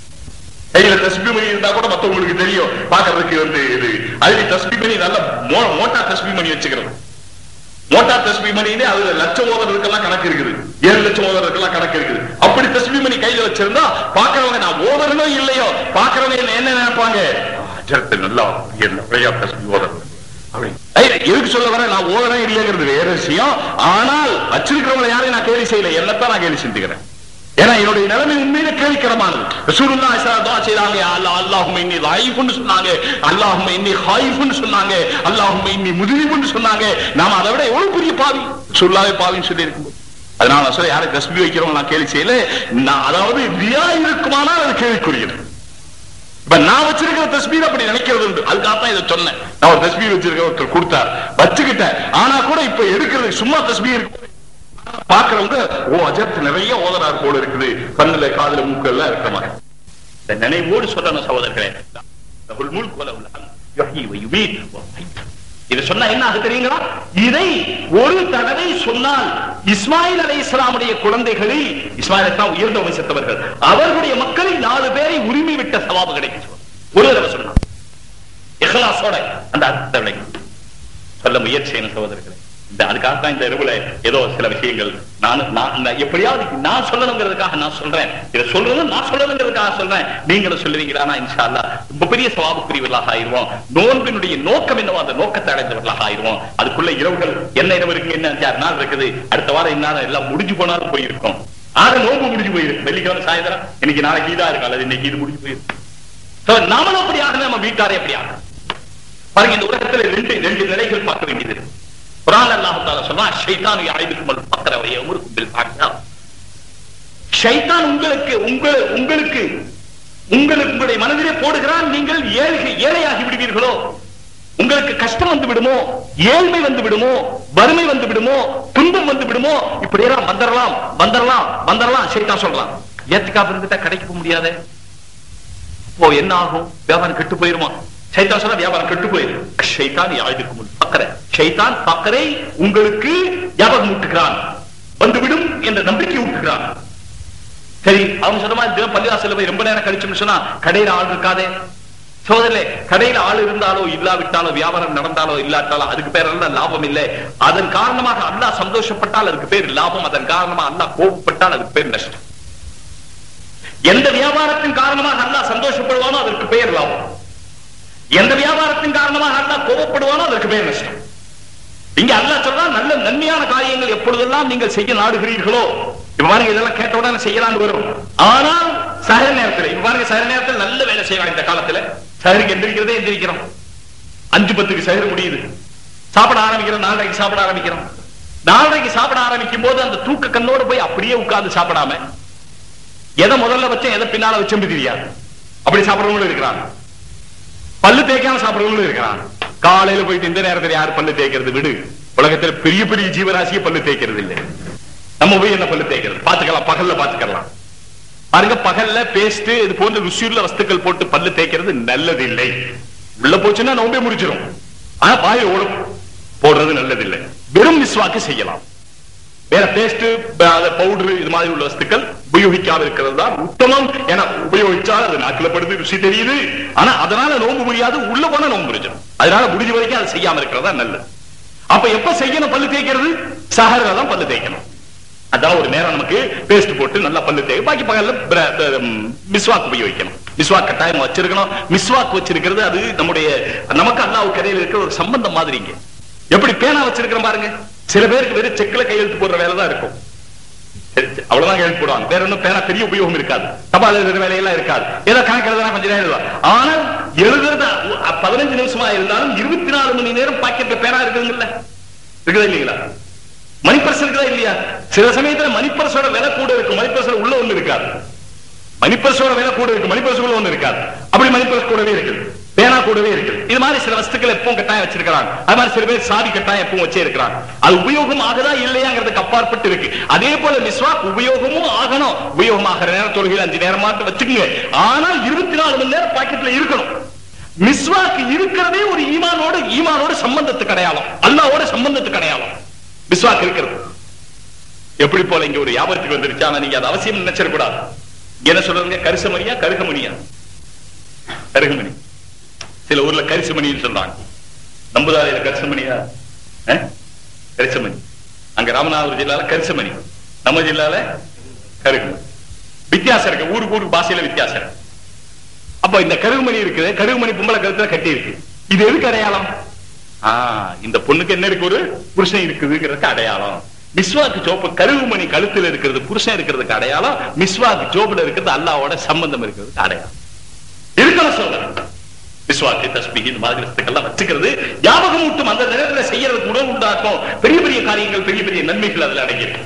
Speaker 1: கையில தஸ்பீஹ் மணி இருந்தா கூட மத்தவங்களுக்கு தெரியும். பாக்குறதுக்கு இது அதுல தஸ்பீஹ் மணி நல்ல மோட்டா தஸ்பீஹ் மணி வச்சுக்கிறது. மோட்டா தஸ்பீஹ் மணினே அதுல லட்சம் ஓதுறதுக்கெல்லாம் கணக்கு இருக்குது. 7 லட்சம் ஓதுறதுக்கெல்லாம் கணக்கு இருக்குது. அப்படி தஸ்பீஹ் மணி கையில வச்சிருந்தா பாக்குறவங்க நான் ஓதுறனோ இல்லையோ பாக்குறவங்க என்ன நினைப்பாங்க? நல்லா தஸ்பீஹ் ஓதுறது எதுக்கு சொல்ல வர? நான் ஓதுறேன் இல்லைங்கிறது வேற விஷயம். ஆனால் வச்சிருக்கிறவங்களை யாரையும் நான் கேள்வி செய்யல. என்னத்தான் நான் கேள்வி செஞ்சுக்கிறேன். ஏன்னா என்னுடைய நிலைமை உண்மையிலே கேள்விக்கரமானது. ரசூலுல்லாஹி ஸல்லல்லாஹு அலைஹி வஸல்லம் செய்றாங்க. அல்லாஹும்ம இன்னி லைஃப்னு சொன்னாங்க. அல்லாஹும்ம இன்னி ஹாயிஃப்னு சொன்னாங்க. அல்லாஹும்ம இன்னி முذنبனு சொன்னாங்க. நாம அதை விட எவ்வளவு பெரிய பாவி சொல்லாவே பாவின்னு சொல்லி இருக்கும்போது அதனால நான் சொல்ல யாரை தஸ்பீஹ் வைக்கிறவங்க நான் கேள்வி செய்யல. அதாவது ரியா இருக்குமானால் அது கேள்விக்குரியது. இப்ப நான் வச்சிருக்கிற தஸ்பீஹ் அப்படி நினைக்கிறது உண்டு. அதுக்காகத்தான் இதை சொன்னேன். நான் ஒரு தஸ்பீஹ் வச்சிருக்க ஒருத்தர் கொடுத்தார், வச்சுக்கிட்டேன். ஆனா கூட இப்ப எடுக்கிறது சும்மா தஸ்பீஹ் இருக்கு. பாக்குறவங்க அஜர்த் நிறைய ஓதனார் போல இருக்குது. கண்ணுல காதுல மூக்கு எல்லாம் இருக்க மாதிரி இந்த நினைவோடு சொல்லணும் சகோதரர்களே. இதை சொன்னா என்ன ஆக தெரியுங்களா? இதை ஒரு தடவை சொன்னால் இஸ்மாயில் அலைஹிஸ்ஸலாமுடைய குழந்தைகளில் இஸ்மாயில் தான் உயர்ந்த வம்சத்தவர்கள் அவர்களுடைய மக்களில் 4 பேரை உரிமை விட்ட சவாபு கிடைக்கும். ஒரு தடவை சொன்னா இஹ்லாஸோட அந்த அர்த்தத்தை சொல்ல முயற்சி செய்யணும் சகோதரர்களே. அதுக்காகத்தான் இந்த இரவுல ஏதோ சில விஷயங்கள் நான் எப்படியாவது நான் சொல்லணுங்கிறதுக்காக நான் சொல்றேன். இதை சொல்றது நான் சொல்லணுங்கிறதுக்காக சொல்றேன். நீங்களும் சொல்லுவீங்களா? இன்ஷா அல்லாஹ் ரொம்ப பெரிய சவாபுக்குரியவர்களாக ஆயிடுவோம். நோன்பினுடைய நோக்கம் என்னவோ அந்த நோக்கத்தை அடைந்தவர்களாக ஆயிடுவோம். அதுக்குள்ள இரவுகள் என்ன இரவு இருக்கு, என்ன 6 நாள் இருக்குது. அடுத்த வாரம் என்ன எல்லாம் முடிஞ்சு போனாலும் போயிருக்கும். நோன்பு முடிஞ்சு போயிருக்கு. வெள்ளிக்கிழமை சாயந்தரம் இன்னைக்கு நாளைக்கு இதா இருக்கும் அல்லது இன்னைக்கு இது முடிஞ்சு போயிருக்கு. நாமளும் அப்படி ஆகணும், நம்ம வீட்டாரே அப்படி ஆகணும். பாருங்க, இந்த உலகத்துல ரெண்டு நிலைகள் பார்க்க வேண்டியது இருக்கு. குர்ஆன் அல்லாஹ் தஆலா சொல்றான், ஷைத்தான் யஐதுகுமுல் ஃபக்ர வ யஅமுருக்கும் பில் ஃபஹ்ஷா. ஷைத்தான் உங்களுக்கு உங்களுடைய மனதிலே போடுகிறான், நீங்கள் ஏழையாகி விடுவீர்களோ, உங்களுக்கு கஷ்டம் வந்து விடுமோ, ஏழ்மை வந்து விடுமோ, வறுமை வந்து விடுமோ, துன்பம் வந்து விடுமோ, இப்படியெல்லாம் வந்துடலாம் ஷைத்தான் சொல்றான். ஏத்துக்காம இருந்துட்டா கடைக்கு போக முடியாது. அப்போ என்ன ஆகும்? வியாபாரம் கெட்டு போயிருமா? ஷைத்தான் சொன்னா வியாபாரம் கெட்டு போயிரு. ஷைத்தான் யஐதுகுமுல் ஃபக்ர, ஷைத்தான் ஃபக்ரை உங்களுக்கு ஞாபகம் ஊட்டுகிறான், வந்துவிடும் என்ற நம்பிக்கை ஊட்டுகிறான். சரி, அவங்க சொன்ன மாதிரி பள்ளிவாசல்ல போய் ரொம்ப நேரம் கழிச்சோம்னு சொன்னா கடையில ஆள் இருக்காதே, சோதனை கடையில ஆள் இருந்தாலோ இல்லாவிட்டாலோ வியாபாரம் நடந்தாலோ இல்லாட்டாலோ அதுக்கு பேர் எல்லாம் லாபம் இல்லை. அதன் காரணமாக அல்லாஹ் சந்தோஷப்பட்டால் அதுக்கு பேர் லாபம். அதன் காரணமாக அல்லாஹ் கோபப்பட்டால் அதுக்கு பேர் நஷ்டம். எந்த வியாபாரத்தின் காரணமாக அல்லாஹ் சந்தோஷப்படுவானோ அதற்கு பேர் லாபம். எந்த வியாபாரத்தின் காரணமாக அல்லாஹ் கோபப்படுவானோ அதற்கு பேர் நஷ்டம். இங்க அல்லாஹ் சொல்றான், நல்ல நன்மையான காரியங்கள் எப்பொழுதெல்லாம் நீங்கள் செய்ய நாடுகிறீர்களோ, இப்ப பாருங்க இதெல்லாம் கேட்ட உடனே செய்யலான்னு வரும். ஆனால் சஹர் நேரத்தில், இப்ப பாருங்க சஹர் நேரத்தில் நல்ல வேலை செய்யலாம். இந்த காலத்துல சஹருக்கு எந்திரிக்கிறதே எந்திரிக்கிறோம். 5:10 சஹர் முடியுது. சாப்பிட ஆரம்பிக்கிறோம், 4:30 சாப்பிட ஆரம்பிக்கிறோம். 4:30 சாப்பிட ஆரம்பிக்கும் போது அந்த தூக்க கண்ணோடு போய் அப்படியே உட்கார்ந்து சாப்பிடாம எதை முதல்ல வச்சேன் எதை பின்னால வச்சேன் தெரியாது அப்படி சாப்பிடுறவங்களும் இருக்கிறாங்க. பல்லு தேய்க்காம சாப்பிடுறவங்களும் இருக்கிறாங்க. காலையில போயிட்டு இந்த நேரத்தில் யாரு பல்லு தேய்க்கிறது விடு. உலகத்தில் பெரிய பெரிய ஜீவராசியை பல்லு தேய்க்கிறது இல்லை. நம்ம போய் என்ன பல்லு தேய்க்கிறது பாத்துக்கலாம், பகல்ல பாத்துக்கலாம். பாருங்க பகல்ல பேஸ்ட் இது போன்ற ருசியுள்ள வஸ்துக்கள் போட்டு பல்லு தேய்க்கிறது நல்லது இல்லை. உள்ள போச்சுன்னா நோம்பே முடிச்சிடும். ஆனா பாய் ஓடும் போடுறது நல்லது இல்லை. வெறும் மிஸ்வாக்கு செய்யலாம். வேற பேஸ்ட் பவுடர் இது மாதிரி உள்ள வஸ்துக்கள் உபயோகிக்காம இருக்கிறது தான் உத்தமம். ஏன்னா உபயோகிச்சால் அது நாக்கில் படுத்து ருசி தெரியுது. ஆனா அதனால நோம்பு முடியாது, உள்ள போனா நோம்பு முடிஞ்சிடும். அதனால முடிஞ்ச வரைக்கும் அதை செய்யாம இருக்கிறதா நல்லது. அப்ப எப்ப செய்யணும் பல்லு தேய்க்கிறது? சஹர்ல தான் பல்லு தேய்க்கணும். அதான் ஒரு நேரம் நமக்கு பேஸ்ட் போட்டு நல்லா பல்லு தேய்க்க, பாக்கி பகல்ல மிஸ்வாக் உபயோகிக்கணும். மிஸ்வாக் கட்டாயம் வச்சிருக்கணும். மிஸ்வாக் வச்சிருக்கிறது அது நம்முடைய நமக்கு அல்லாஹ்வுக்கு இடையில இருக்கிற ஒரு சம்பந்தம் மாதிரிங்க. எப்படி பேனா வச்சிருக்கிறோம் பாருங்க. சில பேருக்கு வெறும் செக்ல கையெழுத்து போடுற வேலை தான் இருக்கும். அவ்வளவுதான் கையெழுத்து போடுவாங்க. வேற ஒன்னும் பேனா பெரிய உபயோகம் இருக்காது. தபால் எழுதுற வேலையெல்லாம் இருக்காது. ஏதோ கணக்கு எழுதுனா கொஞ்ச நேரம் எழுதுவா. ஆனால் எழுதுறது 15 நிமிஷமா இருந்தாலும் 24 மணி நேரம் பாக்கெட்ல பேனா இருக்குதுங்கல்ல, இருக்குதா இல்லைங்களா? மணிப்பர்ஸ் இருக்குதா இல்லையா? சில சமயத்துல மணிப்பர்ஸோட விலை கூட இருக்கும், மணிப்பர்ஸ் உள்ள ஒண்ணு இருக்காது. மணிப்பர்ஸோட விலை கூட இருக்கு, மணிப்பர்ஸ் உள்ள ஒண்ணு இருக்காது. அப்படி மணிப்பர்ஸ் கூடவே இருக்குது, பேனா கூடவே இருக்கு. இது மாதிரி சில வஸ்துக்கள் எப்பவும் கட்டாயம் வச்சிருக்கிறாங்க. அது மாதிரி சில பேர் சாவி கட்டாயம் எப்பவும் வச்சே இருக்கிறாங்க. அது உபயோகம் ஆகுதா இல்லையாங்கிறதுக்கு அப்பாற்பட்டு இருக்கு. அதே போல மிஸ்வாக் உபயோகமும் ஆகணும். உபயோகமாகிற நேரம் தொழுகையில் 5 நேரம் மாட்டு வச்சுக்கோங்க. ஆனால் 24 மணி நேரம் பாக்கெட்ல இருக்கணும். மிஸ்வாக் இருக்கிறதே ஒரு ஈமானோட சம்பந்தத்துக்கு அடையாளம், அல்லாஹ்வோட சம்பந்தத்துக்கு அடையாளம் மிஸ்வாக் இருக்கிறது. எப்படி போல இங்க ஒரு வியாபாரத்துக்கு வந்துருச்சு. ஆனா நீங்க அது அவசியம் நினைச்சிடக்கூடாது. என்ன சொல்றதுங்க? கரிசமணியா கருகமணியா? கருகமணி. சில ஊர்ல கரிசமணின்னு சொல்றாங்க. நம்புதாரியில கரிசமணியா? கரிசமணி. அங்க ராமநாதபுரம் ஜில்லால கரிசமணி, நம்ம ஜில்லால கருகுமணி. வித்தியாசம் இருக்கு, ஊருக்கு பாஷையில வித்தியாசம் இருக்கு. அப்ப இந்த கருகுமணி இருக்குது, கருகுமணி பொம்பளை கருத்துல கட்டி இருக்கு. இது எதுக்கு அடையாளம்? இந்த பொண்ணுக்கு என்ன இருக்கு? ஒரு புருஷன் இருக்குதுங்கிறதுக்கு அடையாளம். மிஸ்வாக்கு ஜோப்பு கருகுமணி கழுத்துல இருக்கிறது புருஷன் இருக்கிறதுக்கு அடையாளம். மிஸ்வாக்கு ஜோப்புல இருக்கிறது அல்லாஹ்வோட சம்பந்தம் இருக்கிறதுக்கு அடையாளம். இருக்கணும் சொல்றேன். மிஸ்வாக்கு தஸ்பீஹ் இந்த மாதிரி வஸ்துக்கள்லாம் வச்சுக்கிறது ஞாபகம் ஊட்டும். அந்த நேரத்துல செய்யறதுக்கு உணவு உண்டாக்கும். பெரிய பெரிய காரியங்கள், பெரிய பெரிய நன்மைகள் அதுல அடங்கியிருக்கு.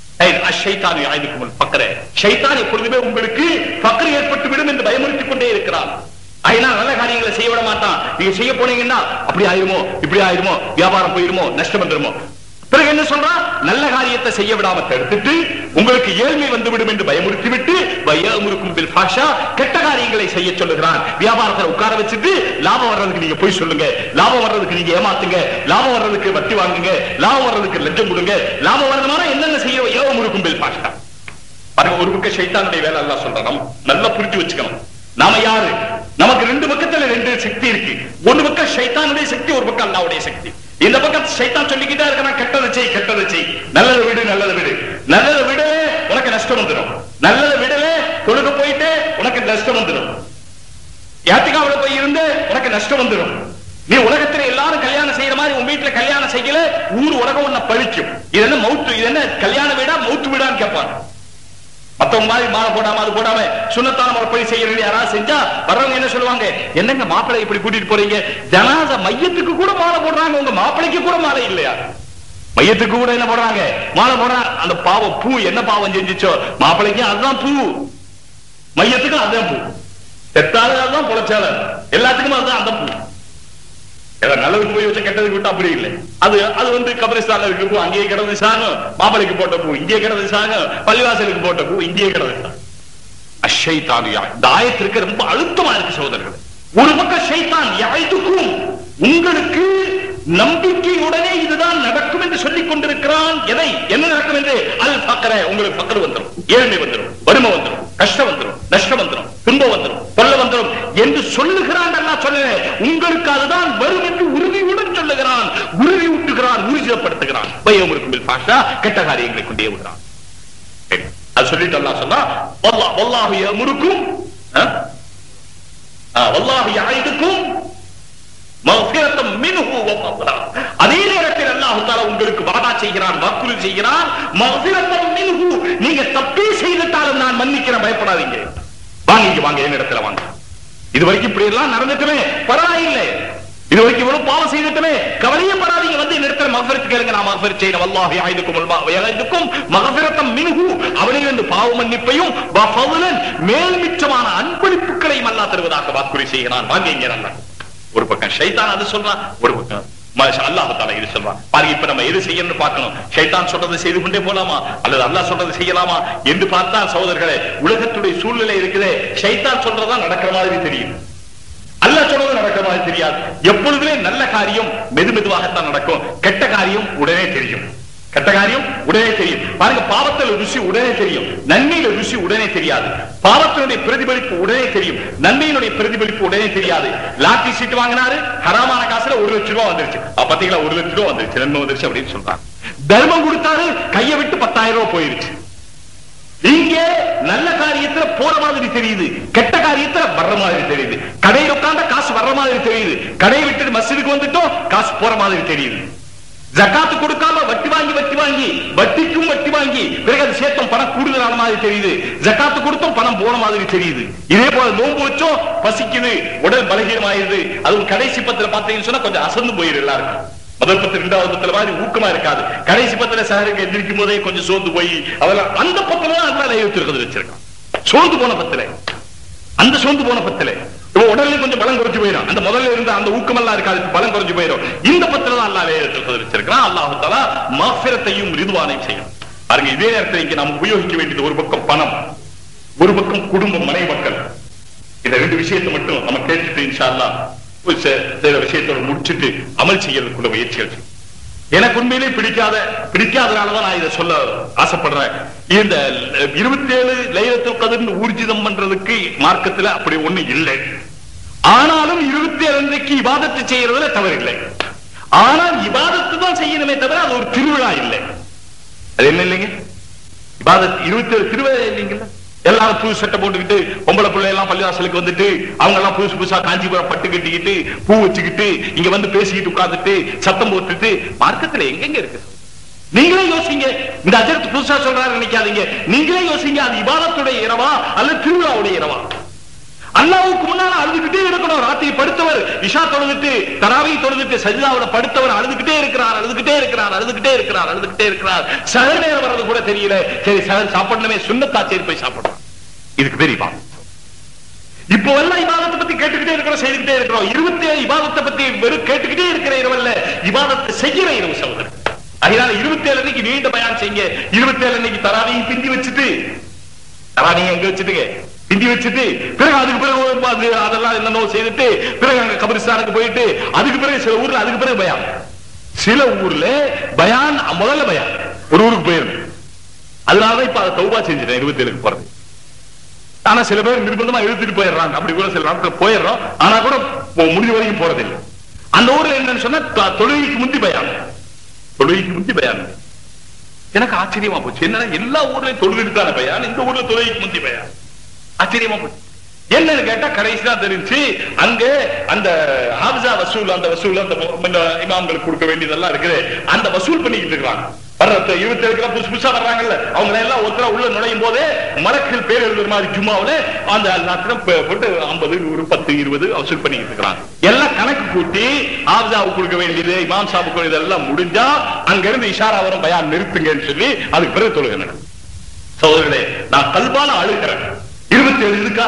Speaker 1: எப்பொழுதுமே உங்களுக்கு பக்கர் ஏற்பட்டு விடும் என்று பயமுறுத்திக் கொண்டே இருக்கிறான். அதனால நல்ல காரியங்களை செய்ய விட மாட்டான். நீங்க செய்ய போனீங்கன்னா அப்படி ஆயிருமோ இப்படி ஆயிருமோ, வியாபாரம் போயிருமோ, நஷ்டம் வந்துருமோ. பிறகு என்ன சொல்றான்? நல்ல காரியத்தை செய்ய விடாம தடுத்துட்டு உங்களுக்கு ஏழ்மை வந்துவிடும் என்று பயமுறுத்தி விட்டு கெட்ட காரியங்களை செய்ய சொல்லுகிறான். வியாபாரத்தை உட்கார வச்சுட்டு லாபம் வர்றதுக்கு நீங்க போய் சொல்லுங்க, லாபம் வர்றதுக்கு நீங்க ஏமாத்துங்க, லாபம் வர்றதுக்கு வட்டி வாங்குங்க, லாபம் வர்றதுக்கு லஞ்சம் கொடுங்க. லாபம் வர்றதுனால என்னென்ன செய்ய ஏவமுறுக்கும் பில் பாஷா. பாருங்க, ஒரு பக்கம் ஷைத்தானுடைய வேலை எல்லாம் சொல்றோம். நல்லா புரிஞ்சு வச்சுக்கணும். நாம யாரு? நமக்கு 2 பக்கத்துல 2 சக்தி இருக்கு. ஒரு பக்கம் ஷைத்தானுடைய சக்தி, ஒரு பக்கம் அல்லாஹ்வுடைய சக்தி. இந்த பக்கம் ஷைத்தான் சொல்லிக்கிட்டே இருக்கிறான், கெட்டதை செய், கெட்டதை செய், நல்லதை விடு, நல்லதை விடு, நல்லதை விடவே உனக்கு நஷ்டம் வந்துடும், நல்லதை விடவே தொழுக போயிட்டு உனக்கு நஷ்டம் வந்துடும், யாத்திகாவுல போய் இருந்து உனக்கு நஷ்டம் வந்துடும். நீ உலகத்துல எல்லாரும் கல்யாணம் செய்யற மாதிரி உன் வீட்டுல கல்யாணம் செய்யல, ஊர் உலகம் உன்னை பழிக்கும். இது என்ன மவுத்து, இது என்ன கல்யாண வீடா மவுத்து வீடான்னு கேட்பாங்க. மத்தவங்க மாதிரி மாலை போடாம அது போடாம சுண்ணத்தான முறைப்படி செய்யறது யாராவது செஞ்சா வர்றவங்க என்ன சொல்லுவாங்க? என்னங்க மாப்பிள்ளை இப்படி கூட்டிட்டு போறீங்க? ஜனாசா மையத்துக்கு கூட மாலை போடுறாங்க, உங்க மாப்பிள்ளைக்கு கூட மாலை இல்லையா? மையத்துக்கு கூட என்ன போடுறாங்க? மாலை போடுறாங்க. அந்த பாவம் பூ என்ன பாவம் செஞ்சிச்சோ மாப்பிள்ளைக்கு அதுதான் பூ, மையத்துக்கும் அதுதான் பூ, செத்தாலும் அதுதான், பொழைச்சாலும் எல்லாத்துக்கும் அதுதான் அந்த பூ. நல்லதுக்கு போய் வச்ச கெட்டதுக்கு விட்டு அப்படி இல்லை. அது அது வந்து கபரிஸ்தான்ல இருக்கு பூ, அங்கேயே கிடந்து சாகும். மாப்பிளைக்கு போட்ட பூ இங்கே கிடந்து சாகும். பள்ளிவாசலுக்கு போட்ட பூ இங்கே கிடந்து சாகும். அஷைத்தானியா இந்த ஆயத்திற்கு ரொம்ப அழுத்தமா இருக்கு சகோதரர்கள். ஒரு பக்கம் ஷைத்தான் யாய்துக்கும் உங்களுக்கு நம்பிக்கையுடனே இதுதான் நடக்கும் என்று சொல்லிக் கொண்டிருக்கிறான். எதை என்ன நடக்கும் என்று அல் ஃபக்ர, உங்களுக்கு ஃபக்ர் வந்துடும், ஏழ்மை வந்துடும், வறுமை வந்துடும்.
Speaker 2: கஷ்டம் வந்துடும், நஷ்டம் வந்துடும், துன்பம் வந்துடும், தொல்லை வந்துடும் என்று சொல்லுகிறான். அல்லாஹ் சொல்லல, உங்களுக்கு அதுதான் வரும் என்று உறுதியுடன் சொல்லுகிறான், உறுதி ஊட்டுகிறான், உறுதிப்படுத்துகிறான். பயமுறுக்கும் பாஷா கெட்ட காரியங்களை கொண்டே விடுகிறான். அது சொல்லிட்டு அல்லாஹ் சொன்னா, வல்லாஹு யமுருக்கும் வல்லாஹு யஇதுக்கும் மக்ஃபிரத்தம் மின்ஹு வ ஃபضلا. அதே நேரத்தில் அல்லாஹ் தஆலா உங்களுக்கு வாதா செய்கிறான், வாக்குறுதி செய்கிறான், மக்ஃபிரத்தம் மின்ஹு, நீங்க தப்பே செய்துட்டாலும் நான் மன்னிக்கிறேன், பயப்படாதீங்க, வாங்க வாங்க என்னிடத்துல வாங்க. இதுவரைக்கும் இப்படி எல்லாம் நடந்துட்டுமே பரவாயில்லை, இதுவரைக்கும் இவ்வளவு பாவம் செய்துட்டுமே கவலையே படாதீங்க, வந்து என்னிடத்துல மக்ஃபிரத் கேளுங்க, நான் மக்ஃபிரத் செய்யறேன். வல்லாஹு யஇதுக்கும் மக்ஃபிரத்தம் மின்ஹு, அவனிலிருந்து பாவ மன்னிப்பையும் வ ஃபضلا, மேல்மிச்சமான அன்பளிப்புகளையும் அல்லாஹ் தருவதாக வாக்குறுதி செய்கிறான். வாங்க இங்க நல்லா. ஒரு பக்கம் ஷைத்தான் அது சொல்றான், ஒரு பக்கம் அல்லாஹ் தஆலா இது சொல்றான். பாருங்க, இப்ப நம்ம எது செய்யணும்னு பார்க்கணும். ஷைத்தான் சொல்றதை செய்து கொண்டே போலாமா அல்லது அல்லாஹ் சொல்றதை செய்யலாமா என்று பார்த்தா, சகோதரர்களே, உலகத்துடைய சூழ்நிலை இருக்குது. ஷைத்தான் சொல்றதா நடக்கிற மாதிரி தெரியும், அல்லாஹ் சொல்றது நடக்கிற மாதிரி தெரியாது. எப்பொழுதுமே நல்ல காரியம் மெதுமெதுவாகத்தான் நடக்கும், கெட்ட காரியம் உடனே தெரியும். கெட்ட காரியம் உடனே தெரியும். பாருங்க, பாவத்தில் ருசி உடனே தெரியும், நன்மையில ருசி உடனே தெரியாது. பாவத்தினுடைய பிரதிபலிப்பு உடனே தெரியும், நன்மையினுடைய பிரதிபலிப்பு உடனே தெரியாது. லாட்டரி சீட்டு வாங்கினாரு, ஹராமான காசுல 1 லட்சம் ரூபாய் வந்துருச்சு. பாத்தீங்களா, 1 லட்சம் ரூபாய் வந்துருச்சு, நன்மை வந்துருச்சு அப்படின்னு சொல்றாங்க. தர்மம் கொடுத்தாரு, கையை விட்டு 10,000 ரூபாய் போயிருச்சு. இங்க நல்ல காரியத்துல போற மாதிரி தெரியுது, கெட்ட காரியத்துல வர்ற மாதிரி தெரியுது. கடையில் உட்கார்ந்தா காசு வர்ற மாதிரி தெரியுது, கடையை விட்டு மஸ்ஜிதுக்கு வந்துட்டோம் காசு போற மாதிரி தெரியுது. ஜகாத்து கொடுக்காம வட்டி வாங்கி வட்டிக்கும் வட்டி வாங்கி பிறகு அது சேர்த்தோம் பணம் கூடுதலான மாதிரி தெரியுது. ஜகாத்து கொடுத்தோம் பணம் போன மாதிரி தெரியுது. இதே போல நோன்பு வச்சோம் பசிக்குது, உடல் பலகீனமாயிருது. அதுவும் கடைசி பத்துல பாத்தீங்கன்னு சொன்னா கொஞ்சம் அசந்து போயிரு எல்லாருக்கும். முதல் பத்து 2வது பத்துல மாதிரி ஊக்கமா இருக்காது. கடைசி பத்துல சஹருக்கு எந்திரிக்கும் போதே கொஞ்சம் சோர்ந்து போய் அவெல்லாம் அந்த பத்துல தான் அல்லா இருக்கிறது வச்சிருக்கான். சோர்ந்து போன பத்துல, அந்த சோர்ந்து போன பத்துல உடனே கொஞ்சம் பலம் குறைஞ்சு போயிடும். அந்த முதல்ல இருந்த அந்த ஊக்கம் எல்லாம் இருக்காது, பலம் குறைஞ்சு போயிடும். இந்த பத்திர தான் அல்லாஹ் வச்சிருக்கிறான். அல்லாஹ் தஆலா மக்ஃபிரத்தையும் ரிதுவானையும் செய்யும். பாருங்க, இதே நேரத்தில் இங்க நாம் உபயோகிக்க வேண்டியது ஒரு பக்கம் பணம், ஒரு பக்கம் குடும்பம், மனை மக்கள். இந்த 2 விஷயத்தை மட்டும் நம்ம கேட்டுட்டு இன்ஷா அல்லாஹ் சில விஷயத்தோட முடிச்சுட்டு அமல் செய்யறதுக்குள்ள முயற்சிகள். எனக்கு உண்மையிலே பிடிக்காதனாலதான் நான் இதை சொல்ல ஆசைப்படுறேன். இந்த 27 லைலத்துல் கத்ர் ஊர்ஜிதம் பண்றதுக்கு மார்க்கத்துல அப்படி ஒண்ணு இல்லை. ஆனாலும் 27 அன்றைக்கு இபாதத்து செய்யறதுல தவறில்லை. ஆனால் இபாதத்து தான் செய்யணுமே தவிர அது ஒரு திருவிழா இல்லை. அது என்ன இல்லைங்க, இபாதத் 27 திருவிழா இல்லைங்களா? எல்லாரும் புது சட்டை போட்டுக்கிட்டு பொம்பளை பிள்ளை எல்லாம் பள்ளிவாசலுக்கு வந்துட்டு அவங்க எல்லாம் புதுசா காஞ்சிபுரம் பட்டு கட்டிக்கிட்டு பூ வச்சுக்கிட்டு இங்க வந்து பேசிக்கிட்டு உட்கார்ந்துட்டு சத்தம் போட்டுட்டு மார்க்கத்துல எங்கெங்க இருக்கு? நீங்களே யோசிங்க. இந்த அஜரத் புதுசா சொல்றாரு நினைக்காதீங்க, நீங்களே யோசிங்க. அது இபாதத்துடைய இரவா அல்லது திருவிழாவுடைய இரவா? அல்லாஹ்வுக்கு முன்னால அழுதுகிட்டே இருக்கணும். ராத்திரி படுத்தவர் இஷா தொழுதுட்டு தராவி தொழுதுட்டு சஜ்தாவுல படுத்தவர் அழுதுகிட்டே இருக்கிறார். சஹர் நேரம் வர்றது கூட தெரியல. சரி சஹர் சாப்பிடணுமே, சுன்னத்தா சரி போய் சாப்பிடலாம். இதுக்கு பேர் இபாதத். இப்போ எல்லாம் இபாதத்தை பத்தி கேட்டுக்கிட்டே இருக்கிறோம், செய்துகிட்டே இருக்கிறோம். 27 இபாதத்தை பத்தி வெறும் கேட்டுக்கிட்டே இருக்கிற இரவு அல்ல, இபாதத்தை செய்கிற இரவு சகோதரர். அதனால 27 அன்னைக்கு நீண்ட பயான் செய்யுங்க. 27 அன்னைக்கு தராவியை பிந்தி வச்சுட்டு, தராவியை எங்க வச்சுட்டுங்க பிந்தி வச்சுட்டு, பிறகு அதுக்கு பிறகு அதெல்லாம் என்னென்ன செய்துட்டு பிறகு அங்க கபிரிஸ்தானுக்கு போயிட்டு அதுக்கு பிறகு சில ஊர்ல அதுக்கு பிறகு பயான், சில ஊர்ல பயான் முதல்ல பயான் ஒரு ஊருக்கு போயிருக்கு. அதனாலதான் இப்ப அதை தௌபா செஞ்சுட்டேன் 27க்கு போறது. ஆனா சில பேர் நிர்பந்தமா எழுதிட்டு போயிடுறாங்க. அப்படி கூட சில நாட்கள் போயிடுறோம், ஆனா கூட முடிஞ்ச வரைக்கும் போறதில்லை. அந்த ஊர்ல என்னன்னு சொன்னா தொழுகைக்கு முந்தி பயான். எனக்கு ஆச்சரியமா போச்சு, என்னன்னா எல்லா ஊர்லயும் தொழுகைக்கு தானே பயான், இந்த ஊர்ல தொழுகைக்கு முந்தி பயான். ஆச்சரியமா போச்சு. என்னன்னு கேட்டா கடைசி தான் தெரிஞ்சு அங்க அந்த ஹாஃபிஸா வசூல், அந்த வசூல் அந்த இமாம்களுக்கு கொடுக்க வேண்டியதெல்லாம் இருக்குது, அந்த வசூல் பண்ணிக்கிட்டு இருக்காங்க. 27 புதுசா வர்றாங்கல்ல, அவங்க எல்லாம் ஒருத்தர உள்ள நுழையும் போதே மலக்குகள் பேர் எழுதுற மாதிரி ஜும்மாவுல அந்த போட்டு 50 100 10 20 வசூல் பண்ணிக்கிட்டு இருக்காங்க. எல்லாம் கணக்கு கூட்டி ஹாஃபிஸாவுக்கு கொடுக்க வேண்டியது இமாம் சாபுக்கு இதெல்லாம் முடிஞ்சா அங்க இருந்து இஷாரா வரும், பயான் நிறுத்துங்கன்னு சொல்லி அதுக்கு பிறகு தொழுகை நடக்கும். சகோதரர்களே, நான் கல்பால அழுகிறேன். 27 இருக்கா?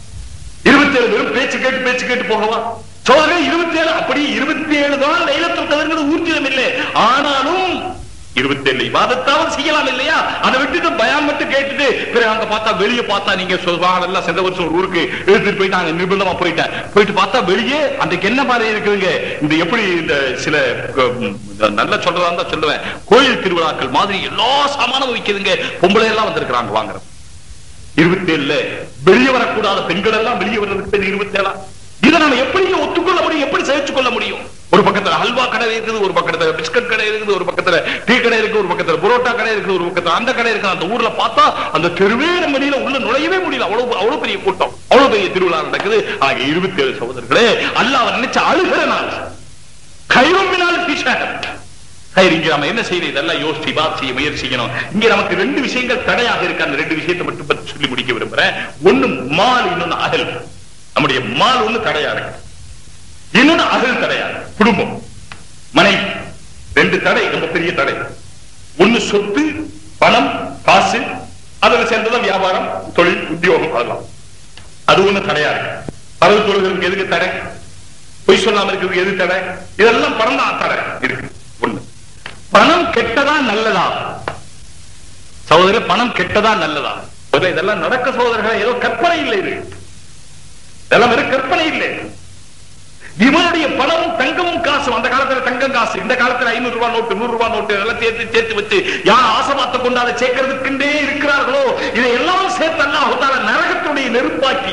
Speaker 2: 27 வெறும் பேச்சு கேட்டு போகவா? சோதனை 27 அப்படி 27 தான் லைலத்துல் கத்ர் ஊர்ஜிதம் இல்லை. ஆனாலும் 27 இபாதத்தாவது செய்யலாம் இல்லையா? அதை விட்டுட்டு பயான் மட்டும் கேட்டுட்டு பிறகு அங்க பார்த்தா வெளியே பார்த்தா நீங்க சொல்வாங்க சென்ற வருஷம் ஒரு ஊருக்கு எடுத்துட்டு போயிட்டாங்க, நிர்பந்தமா போயிட்டு பார்த்தா வெளியே அந்த என்ன மாதிரி இருக்குதுங்க. இந்த எப்படி இந்த சில நல்ல சொல்றதா தான் சொல்லுவேன், கோயில் திருவிழாக்கள் மாதிரி எல்லா சாமானும் விற்குதுங்க. பொம்பளை எல்லாம் வந்திருக்கிறாங்க வாங்குறது. 27 வெளியே வரக்கூடாத பெண்கள் எல்லாம் வெளியே வர்றதுக்கு பேர் 27. இதை நாம எப்படி ஒத்துக்கொள்ள முடியும், எப்படி சகிச்சு கொள்ள முடியும்? ஒரு பக்கத்துல ஹல்வா கடை இருக்குது, ஒரு பக்கத்துல பிஸ்கட் கடை இருக்குது, ஒரு பக்கத்துல டீ கடை இருக்கு, ஒரு பக்கத்துல புரோட்டா கடை இருக்குது, ஒரு பக்கத்துல அந்த கடை இருக்கு. அந்த ஊர்ல பார்த்தா அந்த தெருவே வெளியில உள்ள நுழையவே முடியல. அவ்வளவு பெரிய கூட்டம், அவ்வளவு பெரிய திருவிழா நடக்குது. ஆக 27 சகோதரர்களே, அல்லாஹ் நினைச்ச அழுகிற நாள். கைரோமினால் இங்க நம்ம என்ன செய்யணும், இதெல்லாம் யோசிச்சு செய்ய முயற்சிக்கணும். இங்க நமக்கு 2 விஷயங்கள் தடையாக இருக்கு. அந்த 2 விஷயத்தை மட்டும் பற்றி சொல்லி முடிக்க விரும்புறேன். ஒண்ணு மால், இன்னொன்னு அகல். நம்முடைய மால் ஒண்ணு தடையா இருக்கு, இன்னொன்னு அகல் தடையா இருக்கு. குடும்பம், மனைவி, 2 தடை, ரொம்ப பெரிய தடை. ஒண்ணு சொத்து, பணம், காசு, அதுல சேர்ந்ததான் வியாபாரம், தொழில், உத்தியோகம், அதெல்லாம். அது ஒண்ணு தடையா இருக்கு. பரவு தொழில்களுக்கு எதுக்கு தடை? பொய் சொல்லாம இருக்கிறதுக்கு எது தடை? இதெல்லாம் பணம் தான் தடை இருக்கு. ஒண்ணு, பணம் கெட்டதா நல்லதா சகோதரர்? பணம் கெட்டதா நல்லதா? இதெல்லாம் நடக்க சகோதரர்கள், ஏதோ கற்பனை இல்லை, இது இதெல்லாம் வெறும் கற்பனை இல்லை. இவனுடைய பணமும் தங்கமும் காசும், அந்த காலத்துல தங்கம் காசு, இந்த காலத்துல 500 ரூபாய் நோட்டு, 100 ரூபாய் நோட்டு எல்லாம் சேர்த்து வச்சு யார் ஆசைபார்த்து கொண்டு அதை சேர்க்கறதுக்குண்டே இருக்கிறார்களோ, இதை எல்லாம் சேர்த்து அல்லாஹ் நரகத்துடைய நெருப்பாக்கி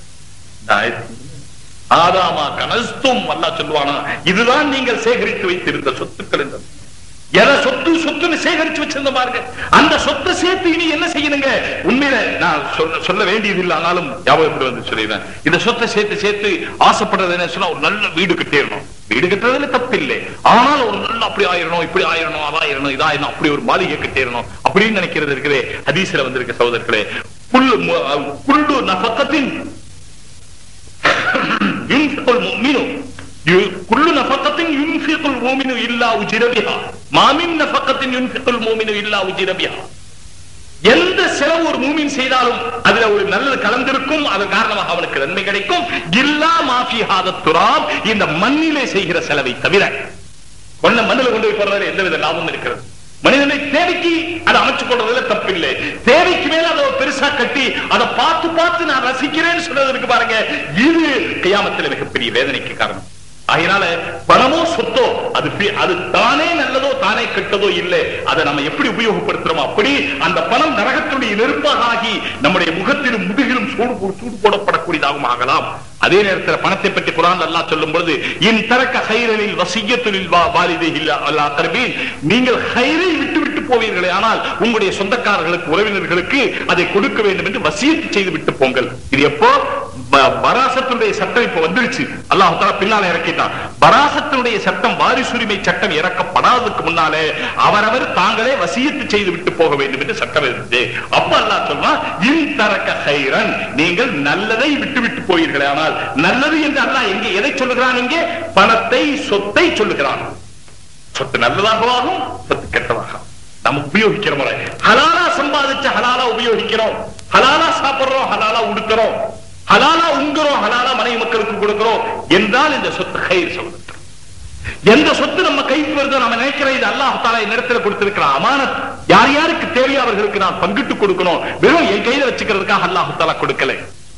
Speaker 2: ஆதாமா கனஸ்தும் அல்லாஹ் சொல்லுவானா, இதுதான் நீங்கள் சேகரித்து வைத்திருந்த சொத்துக்கள் என்றது. எதை சொத்துன்னு சேகரிச்சு வச்சிருந்த பாருங்க, அந்த சொத்தை சேர்த்து இனி என்ன செய்யணுங்க? உண்மையில நான் சொல்ல வேண்டியது இல்லை, ஆனாலும் ஞாபகப்பட்டு வந்து சொல்லிடுறேன். இந்த சொத்தை சேர்த்து ஆசைப்படுறது என்ன சொன்னா, ஒரு நல்ல வீடு கட்டிடணும். வீடு கட்டுறதுல தப்பு இல்லை, ஆனால் ஒரு நல்ல அப்படி ஆயிரணும், இப்படி ஆயிரணும், அதாயிரணும், இதாயிரணும், அப்படி ஒரு மாளிகை கட்டிடணும் அப்படின்னு நினைக்கிறது இருக்கிறே. ஹதீஸ்ல வந்திருக்க சகோதரர்களே, குல்லு நஃபகத்தின் யுன்ஃபிகுல் முஃமினு குல்லு நஃபகத்தின் யுன்ஃபிகுல் முஃமினு இல்லா உஜிர பிஹா மா மின் நஃபகத்தின் யுன்ஃபிகுல் முஃமினு இல்லா உஜிர பிஹா. எந்த செலவு ஒரு மூமின் செய்தாலும் அதுல ஒரு நல்லது கலந்திருக்கும், அதன் காரணமாக அவனுக்கு நன்மை கிடைக்கும். இல்லா மாஃபி ஹாதத் துராப், இந்த மண்ணிலே செய்கிற செலவை தவிர. மண்ணில் கொண்டு போய் போறதுல எந்தவித லாபம் இருக்கிறது? மனிதனை தேவைக்கு அதை அமைச்சுக் கொள்றதுல தப்பில்லை. தேவைக்கு மேல அதை பெருசா கட்டி அதை பார்த்து நான் ரசிக்கிறேன்னு சொல்றதுக்கு பாருங்க, இது கியாமத்தில் மிகப்பெரிய வேதனைக்கு காரணம். அதனால பணமோ சொத்தோ அது தானே நல்லதோ தானே கெட்டதோ இல்லை, அதை நம்ம எப்படி உபயோகப்படுத்துறோமோ அப்படி அந்த பணம் நரகத்துடைய நெருப்பாக ஆகி நம்முடைய முகத்திலும் முதுகிலும் சூடு போடப்படக்கூடியதாகவும் ஆகலாம். அதே நேரத்தில் பணத்தை பற்றி குர்ஆன் அல்லாஹ் சொல்லும் பொழுது, இன் தரக்க ஹைரனில் வசியத்துலில் வாலிதைஹி அல் அக்ரபீன், நீங்கள் ஹைரை விட்டு போவீர்களே, ஆனால் உங்களுடைய சொந்தக்காரர்களுக்கு உறவினர்களுக்கு அதை கொடுக்க வேண்டும் என்று வசியத்து செய்து விட்டு போங்கள். இது எப்போ? வராசத்துடைய சட்டம் இப்ப வந்துருச்சு, அல்லாஹ் தஆலா பின்னால இறக்கிட்டான். வராசத்துடைய சட்டம், வாரிசுரிமை சட்டம் இறக்கப்படாததுக்கு முன்னாலே அவரவர் தாங்களே வசியத்து செய்து விட்டு போக வேண்டும் என்று சட்டம் இருந்தது. அப்ப அல்லாஹ் சொல்றான், இன் தரக்க ஹைரன், நீங்கள் நல்லதை விட்டு போவீர்களே, ஆனால் நல்லது என்று அல்லாஹ் எங்கே எதை சொல்லுகிறான்? இங்கே பணத்தை, சொத்தை சொல்லுகிறான். சொத்து நல்லதாகவும் சொத்து கெட்டதாகும். நம்ம உபயோகிக்கிற முறை ஹலாலா சம்பாதிச்ச ஹலாலா உபயோகிக்கிறோம், ஹலாலா சாப்பிடுறோம், ஹலாலா உடுக்கிறோம், ஹலாலா உண்கிறோம், ஹலாலா மனைவி மக்களுக்கு கொடுக்கிறோம் என்றால் இந்த சொத்து ஹைர் சொல்லுது. எந்த சொத்து நம்ம கைக்கு வருதோ நம்ம நினைக்கிற இது அல்லாஹ் தஆலா என்னிடத்தில் கொடுத்திருக்கிற அமானத், யார் யாருக்கு தேவையோ அவர்களுக்கு நான் பங்கிட்டு கொடுக்கணும். வெறும் என் கையில வச்சுக்கிறதுக்காக அல்லாஹ் தஆலா கொடுக்கல.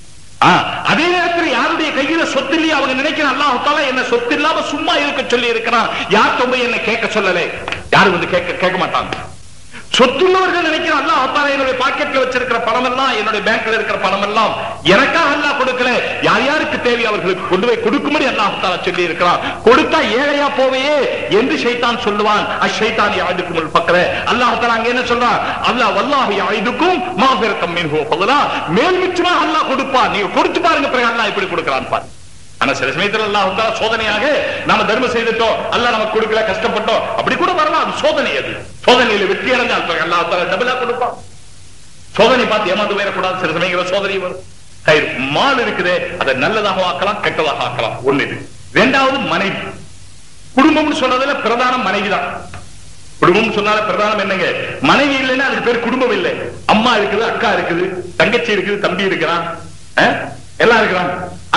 Speaker 2: அதே நேரத்தில் யாருடைய கையில சொத்து இல்லையா அவங்க நினைக்கிற அல்லாஹ் தஆலா என்ன சொத்து இல்லாம சும்மா இருக்க சொல்லி இருக்கிறான். யார் தொம்பை என்ன கேட்க சொல்லல, யாரும் வந்து கேட்க மாட்டாங்க. சொத்துள்ளவர்கள் நினைக்கிற அல்லாஹ் தஆலா என்னுடைய பாக்கெட்ல வச்சிருக்கிற பணம் எல்லாம், என்னுடைய பேங்க்ல இருக்கிற பணம் எல்லாம் எனக்காக அல்லாஹ் கொடுக்கல, யார் யாருக்கு தேவை அவர்களுக்கு கொண்டு போய் கொடுக்கும்படி அல்லாஹ் தஆலா சொல்லி இருக்கிறான். கொடுத்தா ஏழையா போவையே என்று ஷைத்தான் சொல்லுவான். அஷைத்தான் யாதுக்குமுல் ஃபக்ர. அல்லாஹ் தஆலா அங்க என்ன சொல்றான்? அல்லாஹ் வல்லாஹு யாதுக்கும் மஃபிரத்தம் மின்ஹு ஃபதலா, மேல் மிச்சமா அல்லாஹ் கொடுப்பான். நீங்க கொடுத்து பாருங்க, பிறகு அல்லாஹ் எப்படி கொடுக்கறான் பாருங்க. ஆனா சில சமயத்தில் அல்லாஹ் தஆலா சோதனையாக நாம தர்மம் செய்துட்டோம், அல்லாஹ் நமக்கு கொடுக்கல, கஷ்டப்பட்டோம், அப்படி கூட வரலாம். அது சோதனை. அது சோதனையில வெற்றி அடைஞ்சால் அல்லாஹ் தஆலா டபுளா கொடுப்பான். சோதனை பார்த்து ஏமாந்து போயிடக்கூடாது. சில சமயங்களில் சோதனை வரும். மால் இருக்குது, அதை நல்லதாக ஆக்கலாம், கெட்டதாக ஆக்கலாம். ஒண்ணு இது. இரண்டாவது மனைவி. குடும்பம் சொல்றதுல பிரதானம் மனைவி தான். குடும்பம் சொன்னால பிரதானம் என்னங்க? மனைவி இல்லைன்னா அதுக்கு பேர் குடும்பம் இல்லை. அம்மா இருக்குது, அக்கா இருக்குது, தங்கச்சி இருக்குது, தம்பி இருக்கிறான், எல்லாம் இருக்கிறாங்க.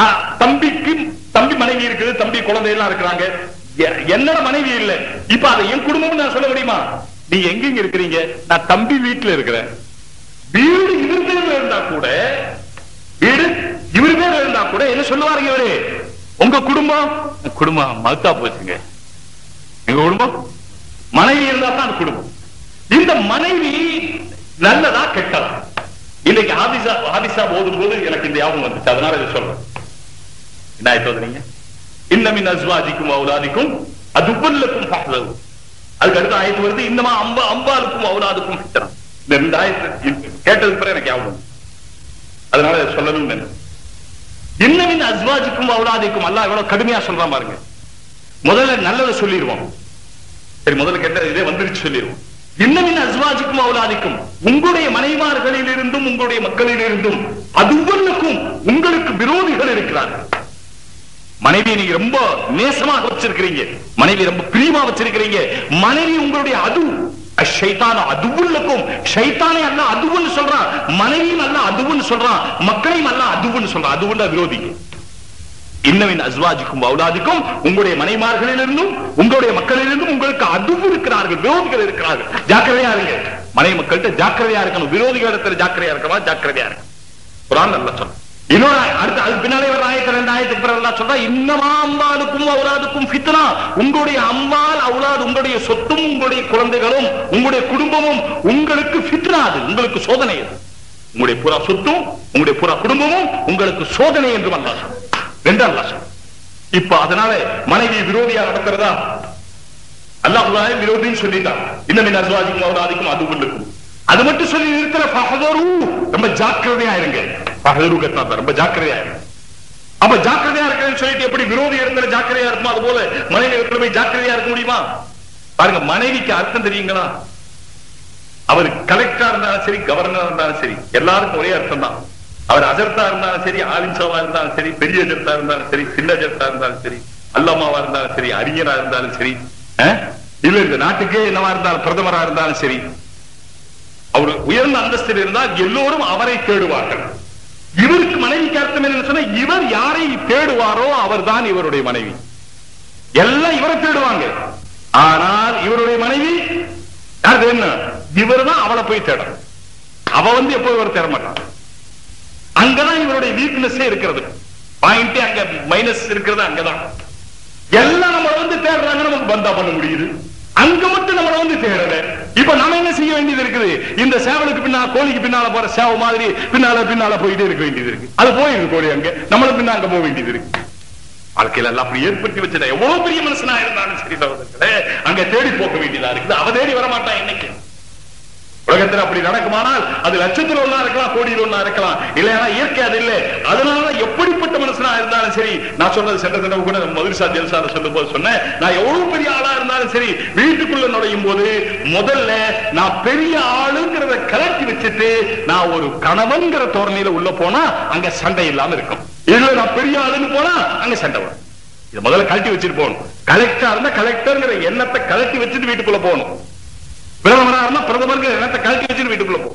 Speaker 2: தம்பி மனைவி இருக்குது, தம்பி குழந்தை எல்லாம் இருக்கிறாங்க. என்னோட மனைவி இல்லை. இப்ப அதை என் குடும்பம் நான் சொல்ல முடியுமா? நீங்க எங்க இருக்கிறீங்க? நான் தம்பி வீட்டுல இருக்கிறேன். வீடு இவர் பேர்ல இருந்தா கூட, வீடு இவர் பேர்ல இருந்தா கூட என்ன சொல்லுவாருங்க இவரு? உங்க குடும்பம் மறுத்தா போச்சுங்க. எங்க குடும்பம் மனைவி இருந்தா தான் குடும்பம். இந்த மனைவி நல்லதா கெட்டதா? இன்னைக்கு ஹாதிசா போதும் போது எனக்கு இந்த ஞாபகம் வந்துச்சு, அதனால இதை சொல்றேன். என்ன ஆயிட்டு நீங்க இன்னமின் அஸ்வாஜிக்கும் அவுலாதிக்கும் அதுவல்லக்கும் ஃபஹ்தரு. அதுக்கு அடுத்த ஆயத்து வருது இன்னமா அம்பாலுக்கும் அவுலாதுக்கும் ஃபித்னா. இந்த 2 ஆயத்து கேட்டதுக்கு பிறகு எனக்கு ஞாபகம், அதனால இதை சொல்லணும்னு நினைச்சேன். இன்னமின் அஸ்வாஜிக்கும் அவுலாதிக்கும் அல்லாஹ் எவ்வளவு கடுமையா சொல்றான் பாருங்க. முதல்ல நல்லதை சொல்லிடுவோம், சரி முதல்ல கேட்ட இதே வந்துருச்சு சொல்லிடுவோம். இன்னமின் அஸ்வாஜிக்கும் அவுலாதிக்கும் உங்களுடைய மனைவார்களில் இருந்தும் உங்களுடைய மக்களில் இருந்தும் அதுவல்லக்கும் உங்களுக்கு விரோதிகள் இருக்கிறார்கள். மனைவி நீங்க ரொம்ப நேசமாக வச்சிருக்கிறீங்க, மனைவி ரொம்ப பிரியமா வச்சிருக்கிறீங்க. மனைவி உங்களுடைய அது ஷைத்தான அதுவுல்லக்கும், ஷைத்தானே அல்ல அதுவுன்னு சொல்றான், மனைவியும் அல்ல அதுவுன்னு சொல்றான், மக்களையும் அல்ல அதுவுன்னு சொல்றான். அதுவுள்ள விரோதிங்க. இன்னவின் அஸ்வாஜிக்கும் அவுலாதிக்கும் உங்களுடைய மனைமார்களிலிருந்தும் உங்களுடைய மக்களிலிருந்தும் உங்களுக்கு அதுவும் இருக்கிறார்கள், விரோதிகள் இருக்கிறார்கள். ஜாக்கிரதையா இருங்க, மனை மக்கள்கிட்ட ஜாக்கிரதையா இருக்கணும். விரோதிகளிடத்துல ஜாக்கிரதையா இருக்கணும், ஜாக்கிரதையா இருக்கணும். குர்ஆன் நல்லா சொல்ற. இன்னொரு அடுத்து அதுக்கு பின்னாலே ஒரு ஆயத்து 2 ஆயத்துக்கு பிறகு எல்லாம் சொல்றா இன்னமா அம்பாலுக்கும் அவுலாதுக்கும் ஃபித்னா. உங்களுடைய அம்பால் அவுலாது உங்களுடைய சொத்தும் உங்களுடைய குழந்தைகளும் உங்களுடைய குடும்பமும் உங்களுக்கு ஃபித்னா, அது உங்களுக்கு சோதனை. அது உங்களுடைய பூரா சொத்தும் உங்களுடைய பூரா குடும்பமும் உங்களுக்கு சோதனை என்று அல்லாஹ் சொல்றான். 2 அல்லாஹ் சொல்றான். இப்ப அதனால மனைவி விரோதியா நடக்கிறதா அல்லாஹ் விரோதின்னு சொல்லிட்டான். இன்னமின் அஸ்வாஜிக்கும் அவுலாதிக்கும் அதுவல்லக்கும். அது மட்டும் சொல்லி இருக்கிற ஃபஹ்தரு, ரொம்ப ஜாக்கிரதையா இருங்க. ஃபஹ்தரு கத்தா ரொம்ப ஜாக்கிரதையா இருங்க. அப்ப ஜாக்கிரதையா இருக்கிறேன்னு சொல்லிட்டு எப்படி விரோதி இடத்துல ஜாக்கிரதையா இருக்குமோ அது போல மனைவி இடத்துல போய் ஜாக்கிரதையா இருக்க முடியுமா? பாருங்க, மனைவிக்கு அர்த்தம் தெரியுங்களா? அவர் கலெக்டரா இருந்தாலும் சரி, கவர்னரா இருந்தாலும் சரி, எல்லாருக்கும் ஒரே அர்த்தம் தான். அவர் அஜர்த்தா இருந்தாலும் சரி, ஆலிம்சாவா இருந்தாலும் சரி, பெரிய அஜர்த்தா இருந்தாலும் சரி, சின்ன அஜர்த்தா இருந்தாலும் சரி, அல்லாமாவா இருந்தாலும் சரி, அறிஞரா இருந்தாலும் சரி, இல்ல இந்த நாட்டுக்கே என்னவா இருந்தாலும் பிரதமரா இருந்தாலும் சரி, அவர் உயர்ந்த அந்தஸ்தில் இருந்தால் எல்லோரும் அவரை தேடுவார்கள். இவருக்கு மனைவிக்கு அர்த்தம் என்ன சொன்னா, இவர் யாரை தேடுவாரோ அவர் தான் இவருடைய மனைவி. எல்லாம் இவரை தேடுவாங்க. ஆனால் இவருடைய மனைவி யாரு என்ன, இவர் தான் அவளை போய் தேடணும். அவ எப்போ இவர் தேட மாட்டான். அங்கதான் இவருடைய வீக்னஸே இருக்கிறது, பாயிண்டே அங்க மைனஸ் இருக்கிறது அங்கதான். எல்லாம் நம்ம தேடுறாங்க, நமக்கு பந்தா பண்ண முடியுது. அங்க மட்டும் நம்ம தேடல. இப்ப நாம என்ன செய்ய வேண்டியது இருக்குது? இந்த சேவலுக்கு பின்னால, கோழிக்கு பின்னால போற சேவ மாதிரி பின்னால போயிட்டே இருக்க வேண்டியது இருக்கு. அது போயிருக்கு கோழி, அங்க நம்மளுக்கு பின்னா அங்க போக வேண்டியது இருக்கு. வாழ்க்கையில எல்லாம் அப்படி ஏற்படுத்தி வச்சத எவ்வளவு பெரிய மனுஷனா இருந்தாலும் சரி சகோதரர்களே, அங்க தேடி போக வேண்டியதா இருக்குது. அவ தேடி வரமாட்டான். இன்னைக்கு உலகத்தில் அப்படி நடக்குமானால் அது லட்சத்தில் ஒன்னா இருக்கலாம், கோடியில் ஒன்னா இருக்கலாம், இல்லையா இயற்கை அது இல்லை. அதனால எப்படிப்பட்ட மனுஷனா இருந்தாலும் சரி, நான் சொன்னது சென்ற தடவை கூட மதுரசா ஜெல்சால சொல்லும் போது சொன்னேன், நான் எவ்வளவு பெரிய ஆளா இருந்தாலும் சரி, வீட்டுக்குள்ள நுழையும் போது முதல்ல நான் பெரிய ஆளுங்கிறத கலட்டி வச்சுட்டு நான் ஒரு கணவன்கிற தோரணையில உள்ள போனா அங்க சண்டை இல்லாம இருக்கும். இல்ல நான் பெரிய ஆளுன்னு போனா அங்க சண்டை வரும். இதை முதல்ல கழட்டி வச்சுட்டு போகணும். கலெக்டரா இருந்தா கலெக்டர்ங்கிற எண்ணத்தை கலட்டி வச்சுட்டு வீட்டுக்குள்ள போகணும். பிரதமரா இருந்தா பிரதமர் எண்ணத்தை கழட்டி வச்சுட்டு வீட்டுக்குள்ள போகும்.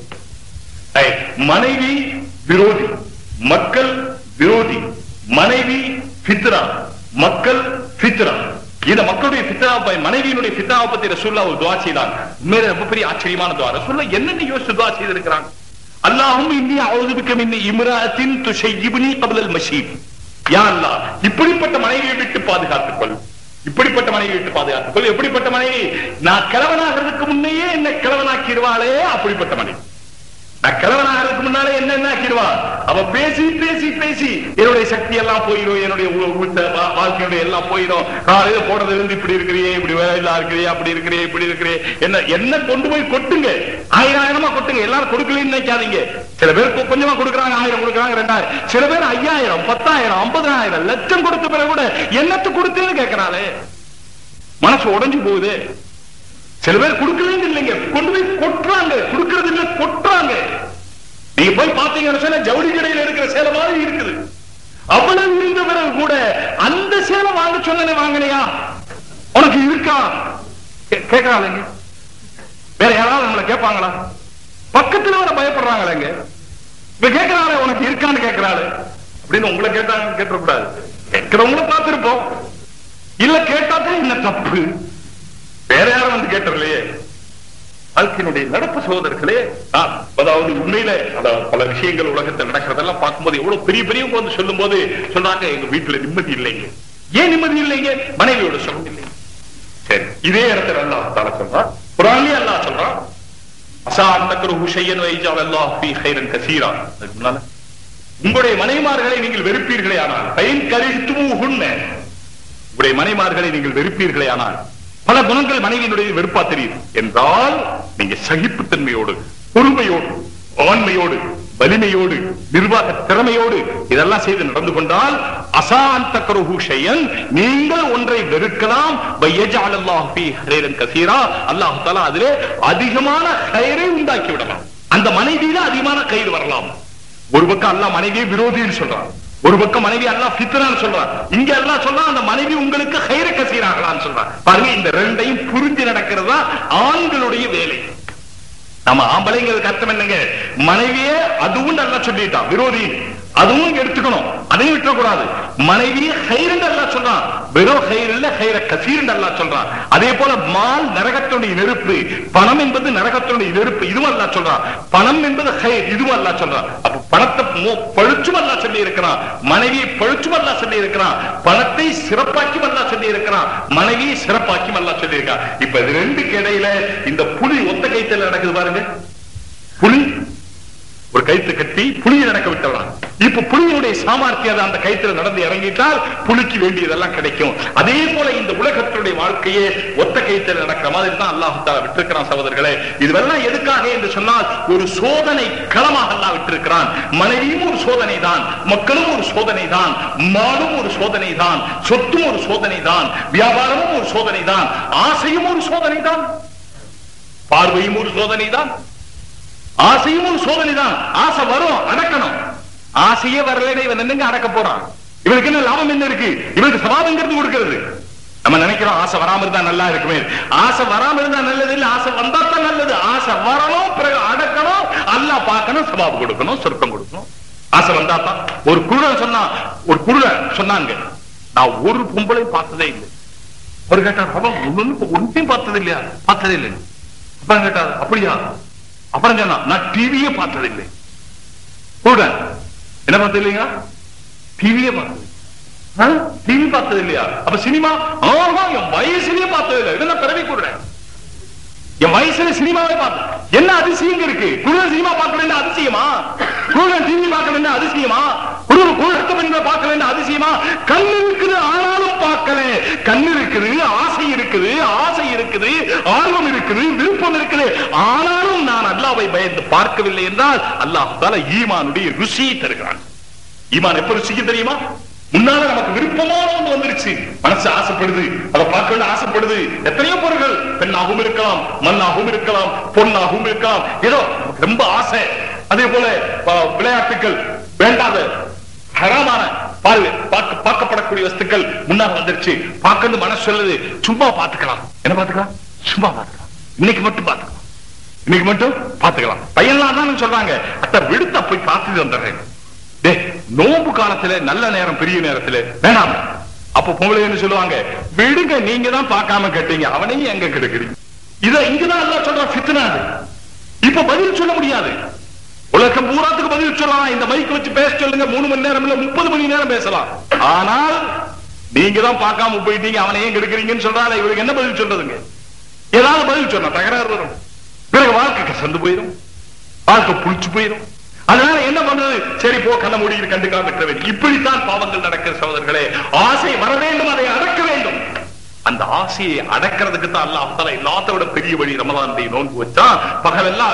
Speaker 2: மனைவி விரோதி, மக்கள் விரோதி. மனைவி ஃபித்ரா, மக்கள் ஃபித்ரா. இந்த மக்களுடைய ஃபித்ராவை, மனைவியினுடைய ஃபித்ராவை பத்தி ரசூலுல்லாஹ் ஒரு துஆ செய்தாங்க. உண்மையிலே ரொம்ப பெரிய ஆச்சரியமான துஆ. ரசூலுல்லாஹ் என்னென்ன யோசிச்சு துஆ செய்திருக்கிறாங்க. அல்லாஹும்ம இன்னி அஊது பிக மின் இம்ராஅத்தின் துஷய்யிபுனி qabla al-மஷீப். யா அல்லாஹ், இப்படிப்பட்ட மனைவியை விட்டு பாதுகாத்துக் கொள், இப்படிப்பட்ட மனைவி விட்டு பாதுகாத்துக் கொள். எப்படிப்பட்ட மனைவி? நான் கிழவனாகிறதுக்கு முன்னையே என்ன கிழவனாக்கிடுவாளே அப்படிப்பட்ட மனைவி. நான் கிழவனாகிறதுக்கு முன்னாலே என்ன ஆக்கிடுவா? அவ பேசி பேசி பேசி என்னுடைய சக்தி எல்லாம் போயிடும், என்னுடைய வாழ்க்கையுடைய எல்லாம் போயிடும். காலையில போனதுல இருந்து இப்படி இருக்கிறியே, இப்படி வேலையில்லா இருக்கிறியே, அப்படி இருக்கிறியே, இப்படி இருக்கிறியே, என்ன கொண்டு போய் கொட்டுங்க, 1000 கொட்டுங்க. எல்லாரும் கொடுக்கலன்னு நினைக்காதீங்க. சில பேர் கொஞ்சமா கொடுக்குறாங்க, 1000 கொடுக்குறாங்க, 2000. சில பேர் 5000, 10000, 50000, லட்சம் கொடுத்த பிறகு கூட என்னத்து கொடுத்தேன்னு கேட்கிறாளே, மனசு உடைஞ்சு போகுது. சில பேர் கொடுக்கவே இல்லைங்க, கொண்டு போய் கொட்டுறாங்க. கொடுக்கறது இல்ல, கொட்டுறாங்க. நீங்க போய் பாத்தீங்கன்னு சொன்னா ஜவுளி கடையில் இருக்கிற சேலை மாதிரி இருக்குது. அவ்வளவு இருந்த பிறகு கூட அந்த சேலை வாங்க சொன்ன வாங்கினியா, உனக்கு இருக்கா கேட்கறாங்க. வேற யாராவது நம்மளை கேட்பாங்களா? பக்கத்துல வர பயப்படுறாங்களேங்க. இப்ப கேட்கிறாளே உனக்கு இருக்கான்னு கேட்கிறாள் அப்படின்னு உங்களை கேட்டாங்க. கேட்டக்கூடாது, கேட்கிறவங்கள பார்த்திருப்போம். இல்ல கேட்டாதான் என்ன தப்பு, வேற யாரும் கேட்டதில்லையே. வாழ்க்கையினுடைய நடப்பு சகோதரர்களே, அதாவது உண்மையில பல விஷயங்கள் உலகத்தில் நடக்கிறதெல்லாம் பார்க்கும்போது எவ்வளவு பெரிய பெரியவங்க சொல்லும் போது சொல்றாங்க, எங்க வீட்டுல நிம்மதி இல்லைங்க. ஏன் நிம்மதி இல்லைங்க? மனைவியோட சுகம் இல்லைங்க. சரி, இதே இடத்துல அல்லாஹ் தஆலா சொல்றான், குர்ஆன்லயே அல்லாஹ் சொல்றான்,
Speaker 1: அஸா அன் தக்ரஹு ஷையன் வ யஜ்அல் அல்லாஹு ஃபீ கைரன் கஸீரா. உங்களுடைய மனைவிமார்களை நீங்கள் வெறுப்பீர்களே ஆனால், ஃபைன் கரிஹ்துமூஹுன்ன, உங்களுடைய மனைவிமார்களை நீங்கள் வெறுப்பீர்களே ஆனால், பல குணங்கள் மனைவியினுடைய வெறுப்பா தெரியுது என்றால், நீங்க சகிப்புத்தன்மையோடு, பொறுமையோடு, ஆண்மையோடு, வலிமையோடு, நிர்வாக திறமையோடு இதெல்லாம் செய்து நடந்து கொண்டால், அஸா அன் தக்ரஹு ஷையன், நீங்கள் ஒன்றை வெறுக்கலாம், வ யஜ்அல் அல்லாஹு ஃபீ கைரன் கஸீரா, அல்லாஹ் தஆலா அதிலே அதிகமான கைரை உண்டாக்கி விடலாம். அந்த மனைவியில அதிகமான கயிறு வரலாம். ஒரு பக்கம் அல்லாஹ் மனைவியை விரோதின்னு சொல்றான், ஒரு பக்கம் மனைவி அல்லாஹ் ஃபித்னான்னு சொல்றான், இங்க அல்லாஹ் சொல்றான் அந்த மனைவி உங்களுக்கு கைர கசீராகலான்னு சொல்றான். பாருங்க, இந்த ரெண்டையும் புரிஞ்சு நடக்கிறதா ஆண்களுடைய வேலை. நம்ம ஆம்பளைங்கிறதுக்கு அர்த்தம் என்னங்க, மனைவியே அதுவும் நல்லா சொல்லிட்டான் விரோதி, அதுவும் எடுத்துக்கணும், அதையும் விட்டுறக்கூடாது. மனைவியை ஹைரண்ட் அல்லாஹ் சொல்றான், வெறும் ஹைர் இல்ல ஹைர கசீர் அல்லாஹ் சொல்றான். அதே போல மால் நரகத்துடைய நெருப்பு, பணம் என்பது நரகத்துடைய நெருப்பு, இதுவும் அல்லாஹ் சொல்றான். பணம் என்பது ஹைர், இதுவும் அல்லாஹ் சொல்றான். அப்ப பணத்தை பழுச்சும் அல்லாஹ் சொல்லி இருக்கிறான், மனைவியை பழுச்சும் அல்லாஹ் சொல்லி இருக்கிறான், பணத்தை சிறப்பாக்கி அல்லாஹ் சொல்லி இருக்கிறான், மனைவியை சிறப்பாக்கி அல்லாஹ் சொல்லி இருக்கான். இப்ப இது ரெண்டுக்கு இடையில இந்த புலி ஒத்த கைத்தல நடக்குது பாருங்க. புலி ஒரு கைத்து கட்டி புலியை நடக்க விட்டுறான். இப்ப புலியினுடைய சாமர்த்தியம் அந்த கைத்துல நடந்து இறங்கிட்டால் புலிக்கு வேண்டியதெல்லாம் கிடைக்கும். அதே போல இந்த உலகத்தினுடைய வாழ்க்கையே ஒத்த கைத்துல நடக்கிற மாதிரி தான் அல்லாஹ் தஆலா விட்டிருக்கிறான். சகோதரர்களே, இதுவெல்லாம் எதுக்காக என்று சொன்னால், ஒரு சோதனை களமாக அல்லாஹ் விட்டிருக்கிறான். மனைவியும் ஒரு சோதனை தான், மக்களும் ஒரு சோதனை தான், மாலும் ஒரு சோதனை தான், சொத்தும் ஒரு சோதனை தான், வியாபாரமும் ஒரு சோதனை தான், ஆசையும் ஒரு சோதனை தான், பார்வையும் ஒரு சோதனை தான், ஆசையும் ஒரு சோதனை தான். ஆசை வரும், அடக்கணும். ஆசையே வரலைன்னா இவன் என்னங்க அடக்க போறான்? இவனுக்கு என்ன லாபம் என்ன இருக்கு? இவனுக்கு சவாபங்கிறது கொடுக்கிறது. நம்ம நினைக்கிறோம் ஆசை வராம இருந்தா நல்லா இருக்குமே. ஆசை வராம இருந்தா நல்லது இல்ல, ஆசை வந்தா தான் நல்லது. ஆசை வரணும், பிறகு அடக்கணும், அல்லாஹ் பார்க்கணும், சவாபு கொடுக்கணும், சொர்க்கம் கொடுக்கணும். ஆசை வந்தா தான். ஒரு குருடன் சொன்னாங்க, நான் ஒரு பொம்பளை பார்த்ததே இல்லை. ஒரு கேட்டார், அவன் ஒன்றையும் பார்த்தது இல்லையா? பார்த்ததே இல்லை. அப்ப கேட்டார், அப்படியா? அப்புறம் சொன்னா, நான் டிவியே பார்த்ததில்லை. என்ன பார்த்தது இல்லையா? டிவியே பார்த்தது. டிவி பார்த்தது இல்லையா? அப்ப சினிமா? என் வயசுலயே பார்த்தது இல்லை. இதெல்லாம் பிறவி கூடுறேன், என் வயசுல சினிமாவே பார்த்தேன். என்ன அதிசயம் இருக்கு? குருடன் சினிமா பார்க்கல அதிசயமா? குருடன் டிவி பார்க்கல அதிசயமா? பார்க்கல அதிசயமா? கண் இருக்குது ஆனாலும் பார்க்கல. கண் இருக்குது, ஆசை இருக்குது, ஆர்வம் இருக்குது, விருப்பம் இருக்குது, ஆனாலும் நான் அல்லாஹ்வை பயந்து பார்க்கவில்லை என்றால் அல்லாஹ் தஆலா ஈமானுடைய ருசியை தருகிறான். ஈமான் எப்ப ருசிக்கு தெரியுமா? முன்னால நமக்கு விருப்பமான ஒன்று வந்துருச்சு, மனசு ஆசைப்படுது, அதை பார்க்க ஆசைப்படுது. எத்தனையோ பொருள்கள், பெண்ணாகவும் இருக்கலாம், மண்ணாகவும் இருக்கலாம், பொண்ணாகவும் இருக்கலாம், ஏதோ ரொம்ப ஆசை. அதே போல விளையாட்டுகள், வேண்டாத ஹராமான பார்க்கப்படக்கூடிய வஸ்துக்கள் முன்னால வந்துருச்சு. பார்க்கணும் மனசு சொல்லுது, சும்மா பார்த்துக்கலாம். என்ன பார்த்துக்கலாம்? சும்மா பார்த்துக்கலாம். இன்னைக்கு மட்டும் பார்த்துக்கலாம், இன்னைக்கு மட்டும் பார்த்துக்கலாம். பையன்லாம் தான் சொல்றாங்க, அத்த விடுத்த போய் பார்த்துட்டு வந்துடுறேன். நோம்பு காலத்துல நல்ல நேரம், பெரிய நேரத்துல வேணாம். அப்ப பொம்பளை என்ன சொல்லுவாங்க, விடுங்க, நீங்க தான் பார்க்காம கேட்டீங்க, அவனையும் எங்க கெடுக்கிறீங்க. இத இங்கதான் எல்லாம் சொல்ற ஃபித்னா. இப்ப பதில் சொல்ல முடியாது. உலகம் பூராத்துக்கு பதில் சொல்லலாம். இந்த மைக் வச்சு பேச சொல்லுங்க, 3 மணி நேரம் இல்ல 30 மணி நேரம் பேசலாம். ஆனால் நீங்க தான் பார்க்காம போயிட்டீங்க, அவனையும் கெடுக்கிறீங்கன்னு சொல்றாங்க. இவருக்கு என்ன பதில் சொல்றதுங்க? ஏதாவது பதில் சொன்னா தகராறு வரும், பிறகு வாழ்க்கை கசந்து போயிடும், வாழ்க்கை புளிச்சு போயிடும். அதனால என்ன பண்றது? சரி போ, கண்ண மூடிட்டு கண்டுக்காம விட்டுற வேண்டும். இப்படித்தான் பாவங்கள் நடக்கிற சகோதரர்களே. ஆசை வர வேண்டும், அதை அடக்க வேண்டும். அந்த ஆசையை அடக்கிறதுக்கு தான் அல்லாஹ் தஆலா எல்லாத்த விட பெரிய வழி ரமலானுடைய நோன்பு வச்சா. பகலெல்லாம்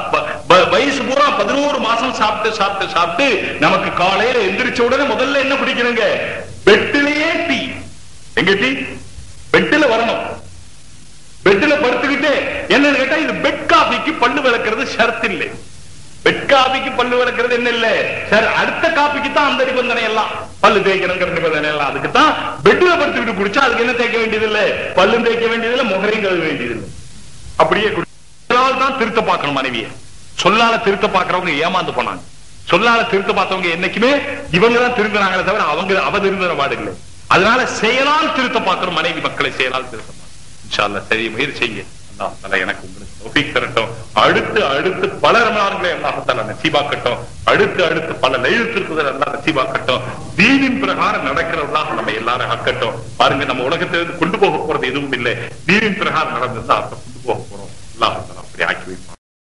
Speaker 1: வயசு பூரா 11 மாசம் சாப்பிட்டு நமக்கு காலையில எந்திரிச்ச உடனே முதல்ல என்ன பிடிக்கணுங்க? பெட்டிலேயே டீ. எங்க டீ? பெட்டில வரணும். பெட்டில படுத்துக்கிட்டே என்னன்னு கேட்டா, இது பெட் காபிக்கு பல்லு விளக்குறது ஷர்த் இல்லை. பெட் காபிக்கு பல்லு விளக்குறது என்ன இல்ல சார், அடுத்த காபிக்கு தான் அந்த நிபந்தனை எல்லாம், பல்லு தேய்க்கணுங்கிற நிபந்தனை எல்லாம். அதுக்கு தான் பெட்ல படுத்துக்கிட்டு குடிச்சா அதுக்கு என்ன தேய்க்க வேண்டியது இல்ல, பல்லும் தேய்க்க வேண்டியது இல்ல, முகரையும் கழுவ வேண்டியது இல்லை. அப்படியே தான் திருத்த பார்க்கணும் மனைவியை. சொல்லால திருத்த பார்க்கறவங்க ஏமாந்து போனாங்க. சொல்லால திருத்த பார்த்தவங்க என்னைக்குமே இவங்க தான் திருந்தினாங்களே தவிர அவ திருந்தின பாடு இல்லை. அதனால செயலால் திருத்த பார்க்கணும் மனைவி மக்களை, செயலால் திருத்த பார்க்கணும். இன்ஷா அல்லாஹ் சரி முயற்சி செய்யுங்க. அல்லாஹ் தஆலா எனக்கு உங்களுக்கு தௌஃபீக் தரட்டும். அடுத்து பல ரமலான்களை அல்லாஹ் தஆலா நசீபாக்கட்டும். அடுத்து பல லைலத்துல் அல்லாஹ் நசீபாக்கட்டும். தீனின் பிரகாரம் நடக்கிறவர்களாக நம்ம எல்லாரும் ஆக்கட்டும். பாருங்க, நம்ம உலகத்திலிருந்து கொண்டு போக போறது எதுவும் இல்லை. தீனின் பிரகாரம் நடந்ததுதான்